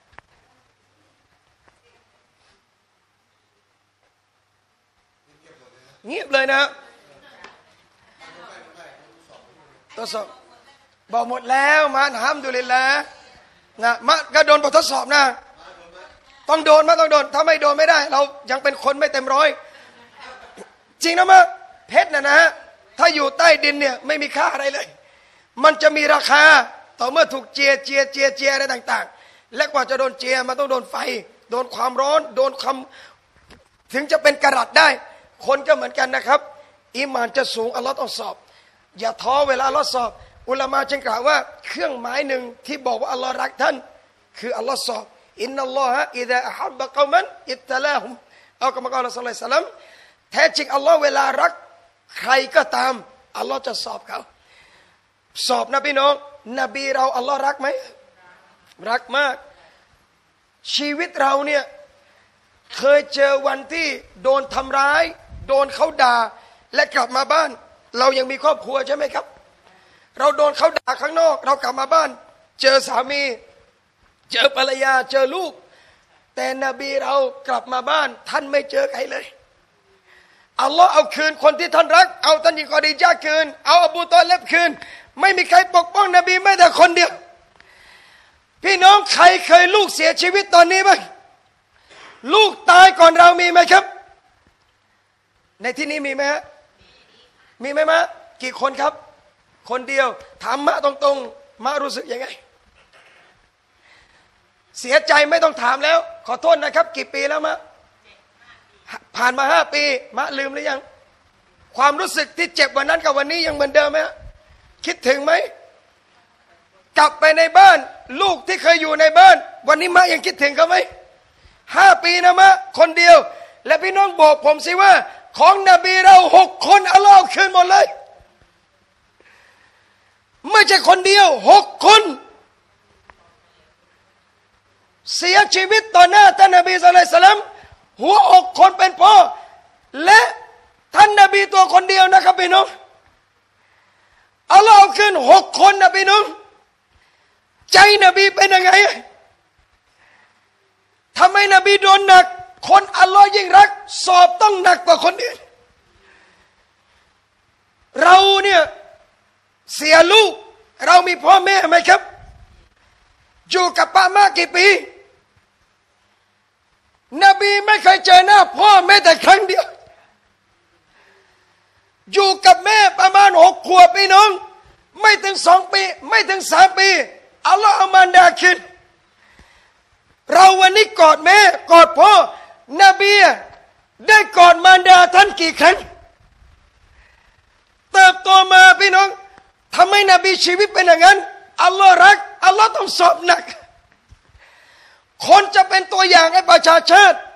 เงียบเลยนะทดสอบบอกหมดแล้วมาอัลฮัมดุลิลละห์นะมาก็โดนบททดสอบนะต้องโดนมาต้องโดนถ้าไม่โดนไม่ได้เรายังเป็นคนไม่เต็มร้อยจริงนะมะเพชรนะนะถ้าอยู่ใต้ดินเนี่ยไม่มีค่าอะไรเลยมันจะมีราคาต่อเมื่อถูกเจียเจียเจียเจียอะไรต่างๆและกว่าจะโดนเจียมันต้องโดนไฟโดนความร้อนโดนคำถึงจะเป็นกะรัตได้คนก็เหมือนกันนะครับอีหม่านจะสูงอัลลอฮ์ต้องสอบอย่าท้อเวลาอัลลอฮ์สอบอุลามะจึงกล่าวว่าเครื่องหมายหนึ่งที่บอกว่าอัลลอฮ์รักท่านคืออัลลอฮ์สอบอินนัลลอฮะอิซาอะฮับบะกอมันอิบตะลาฮุมเอากรรมการอัลลอฮ์ศ็อลลัลลอฮุอะลัยฮิวะซัลลัมแท้จริงอัลลอฮ์เวลารักใครก็ตามอัลลอฮ์จะสอบเขาสอบนะพี่น้องนบีเราอัลลอฮ์รักไหมรักมากชีวิตเราเนี่ยเคยเจอวันที่โดนทำร้ายโดนเขาด่าและกลับมาบ้านเรายังมีครอบครัวใช่ไหมครับเราโดนเขาด่าข้างนอกเรากลับมาบ้านเจอสามีเจอภรรยาเจอลูกแต่นบีเรากลับมาบ้านท่านไม่เจอใครเลยอัลลอฮ์เอาคืนคนที่ท่านรักเอาท่านหญิงกอดีญะห์คืนเอาอบูตอเลบคืนไม่มีใครปกป้องนบีแม้แต่คนเดียวพี่น้องใครเคยลูกเสียชีวิตตอนนี้บ้างลูกตายก่อนเรามีไหมครับในที่นี้มีไหมฮะมีไหมมะกี่คนครับคนเดียวถามมะตรงๆมะรู้สึกยังไงเสียใจไม่ต้องถามแล้วขอโทษนะครับกี่ปีแล้วมะผ่านมาห้าปีมะลืมหรือยังความรู้สึกที่เจ็บวันนั้นกับวันนี้ยังเหมือนเดิมไหมคิดถึงไหมกลับไปในบ้านลูกที่เคยอยู่ในบ้านวันนี้มะยังคิดถึงเขาไหมห้าปีนะมะคนเดียวและพี่น้องบอกผมสิว่าของนบีเราหกคนอัลลอฮ์คืนหมดเลยไม่ใช่คนเดียวหกคนเสียชีวิตต่อหน้าท่านนบีศ็อลลัลลอฮุอะลัยฮิวะซัลลัมหัวอกคนเป็นพ่อและท่านนบีตัวคนเดียวนะครับพี่น้องอัลลอฮ์เอาคืนหกคนนะพี่น้องใจนบีเป็นยังไงทำไมนบีโดนหนักคนอัลลอฮ์ยิ่งรักสอบต้องหนักกว่าคนอื่นเราเนี่ยเสียลูกเรามีพ่อแม่ไหมครับอยู่กับป้ามากี่ปีนบีไม่เคยเจอหน้าพ่อแม้แต่ครั้งเดียวอยู่กับแม่ประมาณหกขวบพี่น้องไม่ถึงสองปีไม่ถึงสามปีอัลลอฮ์เอามารดาขึ้นเราวันนี้กอดแม่กอดพ่อนบีได้กอดมารดาท่านกี่ครั้งเติบโตมาพี่น้องทำให้นบีชีวิตเป็นอย่างนั้นอัลลอฮ์รักอัลลอฮ์ต้องสอบหนักคนจะเป็นตัวอย่างให้ประชาชาติ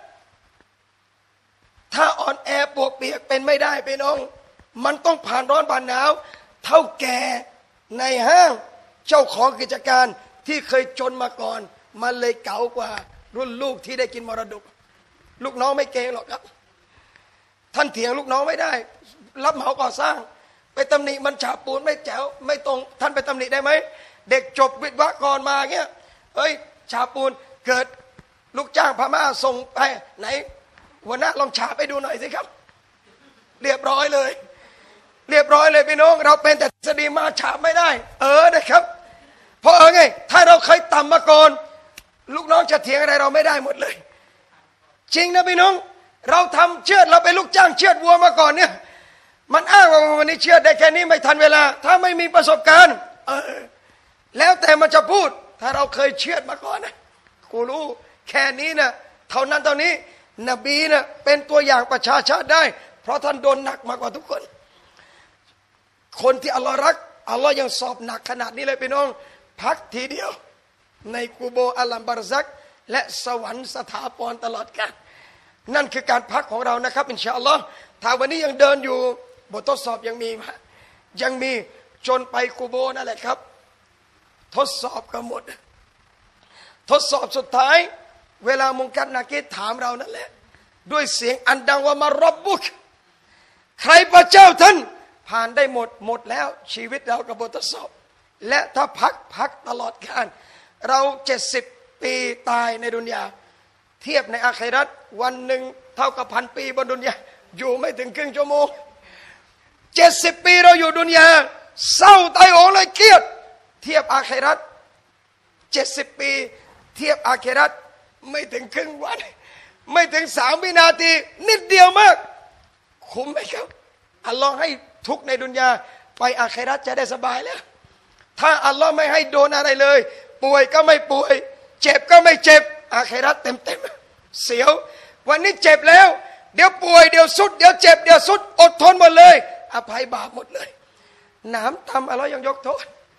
ถ้าอ่อนแอปวกเปียกเป็นไม่ได้พี่น้องมันต้องผ่านร้อนผ่านหนาวเท่าแก่ในห้างเจ้าของกิจการที่เคยจนมาก่อนมันเลยเก๋ากว่ารุ่นลูกที่ได้กินมรดกลูกน้องไม่เก่งหรอกครับท่านเถียงลูกน้องไม่ได้รับเหมาก่อสร้างไปตำหนิมันฉาบปูนไม่แจ๋วไม่ตรงท่านไปตำหนิได้ไหมเด็กจบวิศวกรมาเงี้ยเฮ้ยฉาบปูนเกิดลูกจ้างพม่าส่งไปไหนหัวหน้าลองฉาบไปดูหน่อยสิครับเรียบร้อยเลยเรียบร้อยเลยพี่น้องเราเป็นแต่ทฤษฎีมาฉาบไม่ได้เออนะครับเพราะเออไงถ้าเราเคยต่ำมาก่อนลูกน้องจะเถียงอะไรเราไม่ได้หมดเลยจริงนะพี่น้องเราทำเชือดเราเป็นลูกจ้างเชือดวัวมาก่อนเนี่ยมันอ้างว่าวันนี้เชือดได้แค่นี้ไม่ทันเวลาถ้าไม่มีประสบการณ์เออแล้วแต่มันจะพูดถ้าเราเคยเชือดมาก่อนนะกูรู้แค่นี้นะเท่านั้นเท่านี้นบีนะเป็นตัวอย่างประชาชาติได้เพราะท่านโดนหนักมากกว่าทุกคนคนที่อัลลอฮ์รักอัลลอฮ์ยังสอบหนักขนาดนี้เลยพี่น้องพักทีเดียวในกูโบอัลลัมบารซักและสวรรค์สถาพรตลอดกาลนั่นคือการพักของเรานะครับอินชาอัลลอฮ์ถ้าวันนี้ยังเดินอยู่บททดสอบยังมียังมีจนไปกูโบนั่นแหละครับทดสอบกันหมดทดสอบสุดท้ายเวลามุงกัดนากีถามเรานั่นแหละด้วยเสียงอันดังว่ามารบบุกใครพระเจ้าท่านผ่านได้หมดหมดแล้วชีวิตเรากับบททดสอบและถ้าพักพักตลอดกาลเราเจ็ดสิบปีตายในดุนยาเทียบในอาคิเราะห์วันหนึ่งเท่ากับพันปีบนดุนยาอยู่ไม่ถึงครึ่งชั่วโมงเจ็ดสิบปีเราอยู่ดุนยาเศร้าตายโหงเลยเครียดเทียบอาคิเราะห์เจ็ดสิบปีเทียบอาคิเราะห์ไม่ถึงครึ่งวันไม่ถึงสามวินาทีนิดเดียวมากคุ้มไหมครับอัลลอฮ์ให้ทุกในดุนยาไปอาคิเราะห์จะได้สบายแล้วถ้าอัลลอฮ์ไม่ให้โดนอะไรเลยป่วยก็ไม่ป่วยเจ็บก็ไม่เจ็บอาคิเราะห์เต็มเต็มเสียววันนี้เจ็บแล้วเดี๋ยวป่วยเดี๋ยวสุดเดี๋ยวเจ็บเดี๋ยวสุดอดทนหมดเลยอภัยบาปหมดเลยน้ำทำอัลลอฮ์ยังยกโทษ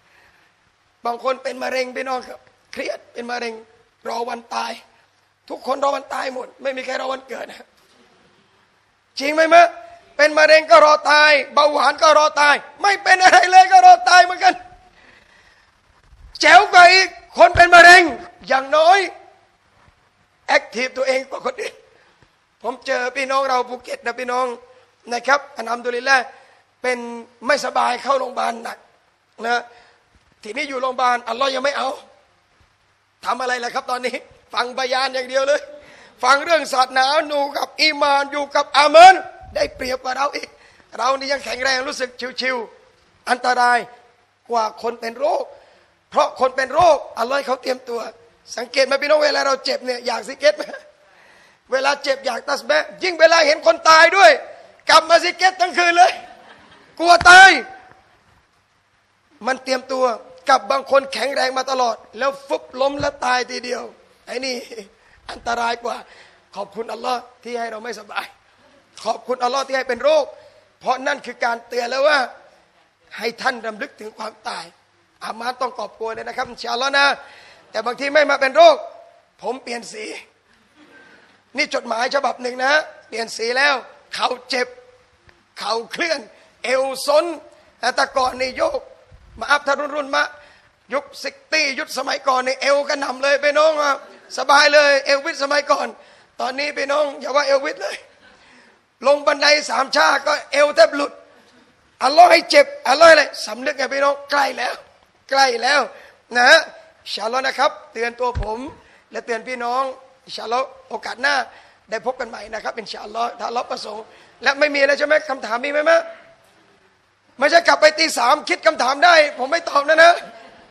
บางคนเป็นมะเร็งพี่น้องครับเครียดเป็นมะเร็งรอวันตาย ทุกคนรอวันตายหมดไม่มีใครรอวันเกิดนะจริงไหมมะเป็นมะเร็งก็รอตายเบาหวานก็รอตายไม่เป็นอะไรเลยก็รอตายเหมือนกันแจ๋วกว่าอีกคนเป็นมะเร็งอย่างน้อยแอคทีฟตัวเองกว่าคนอื่นผมเจอพี่น้องเราภูเก็ตนะพี่น้องนะครับอัลฮัมดุลิลละห์เป็นไม่สบายเข้าโรงพยาบาลหนักนะทีนี้อยู่โรงพยาบาลอัลลอฮ์ยังไม่เอาทำอะไรล่ะครับตอนนี้ฟังบยานอย่างเดียวเลยฟังเรื่องศาสนาหนูกับอีมานอยู่กับอาเมนได้เปรียบกว่าเราอีกเรานี่ยังแข็งแรงรู้สึกชิวๆอันตรายกว่าคนเป็นโรคเพราะคนเป็นโรคอัลลอฮ์เขาเตรียมตัวสังเกตไหมพี่น้องเวลาเราเจ็บเนี่ยอยากซิกเก็ตไหมเวลาเจ็บอยากตัสเบะยิ่งเวลาเห็นคนตายด้วยกลับมาซิกเก็ตทั้งคืนเลยกลัวตายมันเตรียมตัวกับบางคนแข็งแรงมาตลอดแล้วฟุบล้มแล้วตายทีเดียวไอ้นี่อันตรายกว่าขอบคุณอัลลอฮ์ที่ให้เราไม่สบายขอบคุณอัลลอฮ์ที่ให้เป็นโรคเพราะนั่นคือการเตือนแล้วว่าให้ท่านรำลึกถึงความตายอามาต้องกอบโกยเลยนะครับอินชาอัลลอฮ์นะแต่บางทีไม่มาเป็นโรคผมเปลี่ยนสีนี่จดหมายฉบับหนึ่งนะเปลี่ยนสีแล้วเข่าเจ็บเข่าเคลื่อนเอวซนแต่ก่อนนี่โยกมาอัพทารุนรุ่นมายุคซิกตี้ยุคสมัยก่อนนี่เอวกระหน่ำเลยไปน้องสบายเลยเอลวิสสมัยก่อนตอนนี้ไปน้องอย่าว่าเอลวิสเลยลงบันไดสามชาก็เอวแทบหลุดอัลลอฮ์ให้เจ็บอัลลอฮ์อะไรสำนึกไงพี่น้องใกล้แล้วใกล้แล้วนะฮะอินชาอัลลอฮ์นะครับเตือนตัวผมและเตือนพี่น้องอินชาอัลลอฮ์โอกาสหน้าได้พบกันใหม่นะครับอินชาอัลลอฮ์ถ้าอัลลอฮ์ประสงค์และไม่มีอะไรใช่ไหมคำถามมีไหมมะไม่ใช่กลับไปตีสามคิดคำถามได้ผมไม่ตอบนะนะ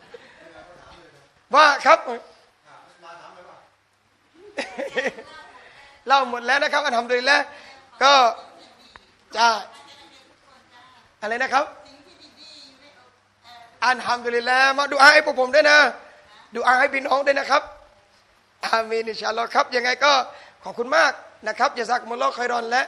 ว่าครับเล่าหมดแล้วนะครับอัลฮัมดุลิลละห์ก็จะอะไรนะครับอัลฮัมดุลิลละห์มาดูอาให้พวกผมด้วยนะดูอาให้พี่น้องด้วยนะครับอามีนอินชาอัลลอฮ์ครับยังไงก็ขอบคุณมากนะครับยะซากุมุลลอฮ์ค็อยรอนและ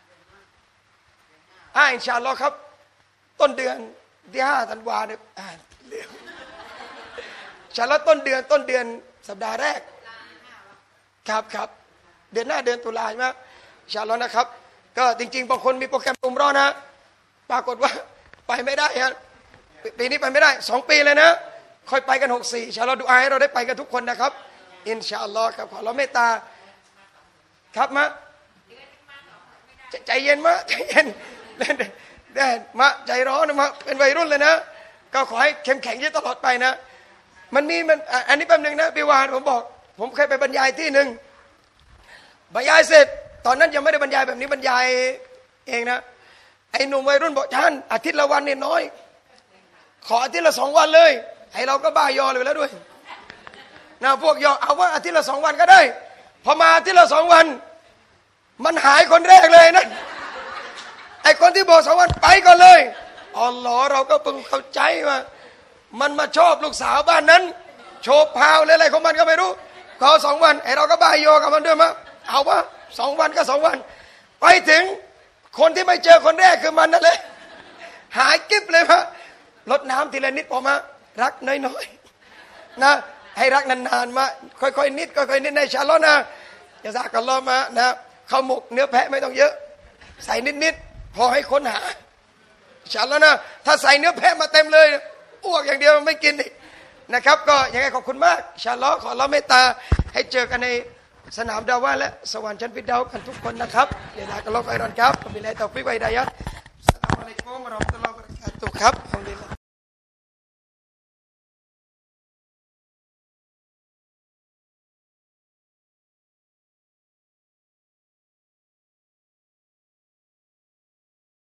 อ่าอินชาอัลลอฮ์ครับต้นเดือนที่ห้าธันวาเนี่ยอ่าเร็วอินชาอัลลอฮ์ต้นเดือนต้นเดือนสัปดาห์แรกครับครับเดือนหน้าเดือนตุลาใช่ไหมอินชาอัลลอฮ์นะครับก็จริงๆบางคนมีโปรแกรมอุมเราะห์นะปรากฏว่าไปไม่ได้ฮะปีนี้ไปไม่ได้สองปีเลยนะค่อยไปกันหกสี่อินชาอัลลอฮ์ดุอาให้เราได้ไปกันทุกคนนะครับอินชาอัลลอฮ์ครับขอเราเมตตาครับมะใจเย็นมะใจเย็นแดนมะใจร้อนมาเป็นวัยรุ่นเลยนะก็ขอให้เข้มแข็งยิ่งตลอดไปนะมันมีมันอันนี้แป๊บนึงนะพี่วานผมบอกผมเคยไปบรรยายที่หนึ่งบรรยายเสร็จตอนนั้นยังไม่ได้บรรยายแบบนี้บรรยายเองนะไอ้หนุ่มวัยรุ่นบอกท่านอาทิตย์ละวันเนี่ยน้อยขออาทิตย์ละสองวันเลยไอ้เราก็บ้ายอเลยแล้วด้วยนะพวกยอเอาว่าอาทิตย์ละสองวันก็ได้พอมาอาทิตย์ละสองวันมันหายคนแรกเลยนะไอ้คนที่บอกสองวันไปก่อนเลยอ๋อเหรอเราก็เพิ่งเข้าใจว่ามันมาชอบลูกสาวบ้านนั้นโชว์พาวอะไรของมันก็ไม่รู้ขอสองวันไอ้เราก็บ้ายโยกับมันด้วยมั้ยเอาว่าสองวันก็สองวันไปถึงคนที่ไม่เจอคนแรกคือมันนั่นเลยหายกิ๊บเลยมะลดน้ำทีละนิดพอมารักน้อยๆนะให้รักนานๆมาค่อยๆนิดค่อยๆนิดในชาลอนะจะซากัลลอฮ์มานะข้าวหมกเนื้อแพะไม่ต้องเยอะใส่นิดๆพอให้ค้นหาชาลอนะถ้าใส่เนื้อแพะมาเต็มเลยอ้วกอย่างเดียวไม่กินอีกนะครับก็ยังไงขอบคุณมากชาลอขอเราเมตตาให้เจอกันในสนามดาวะและสวรรค์ชั้นฟิรเดาส์กันทุกคนนะครับเดี๋ยวลากันลอฮ์ไฟรอนครับบิลลาฮิตตอฟิกวะฮิดายะฮ์อัสสลามุอะลัยกุมวะเราะห์มะตุลลอฮิวะบะเราะกาตุฮ์ครับ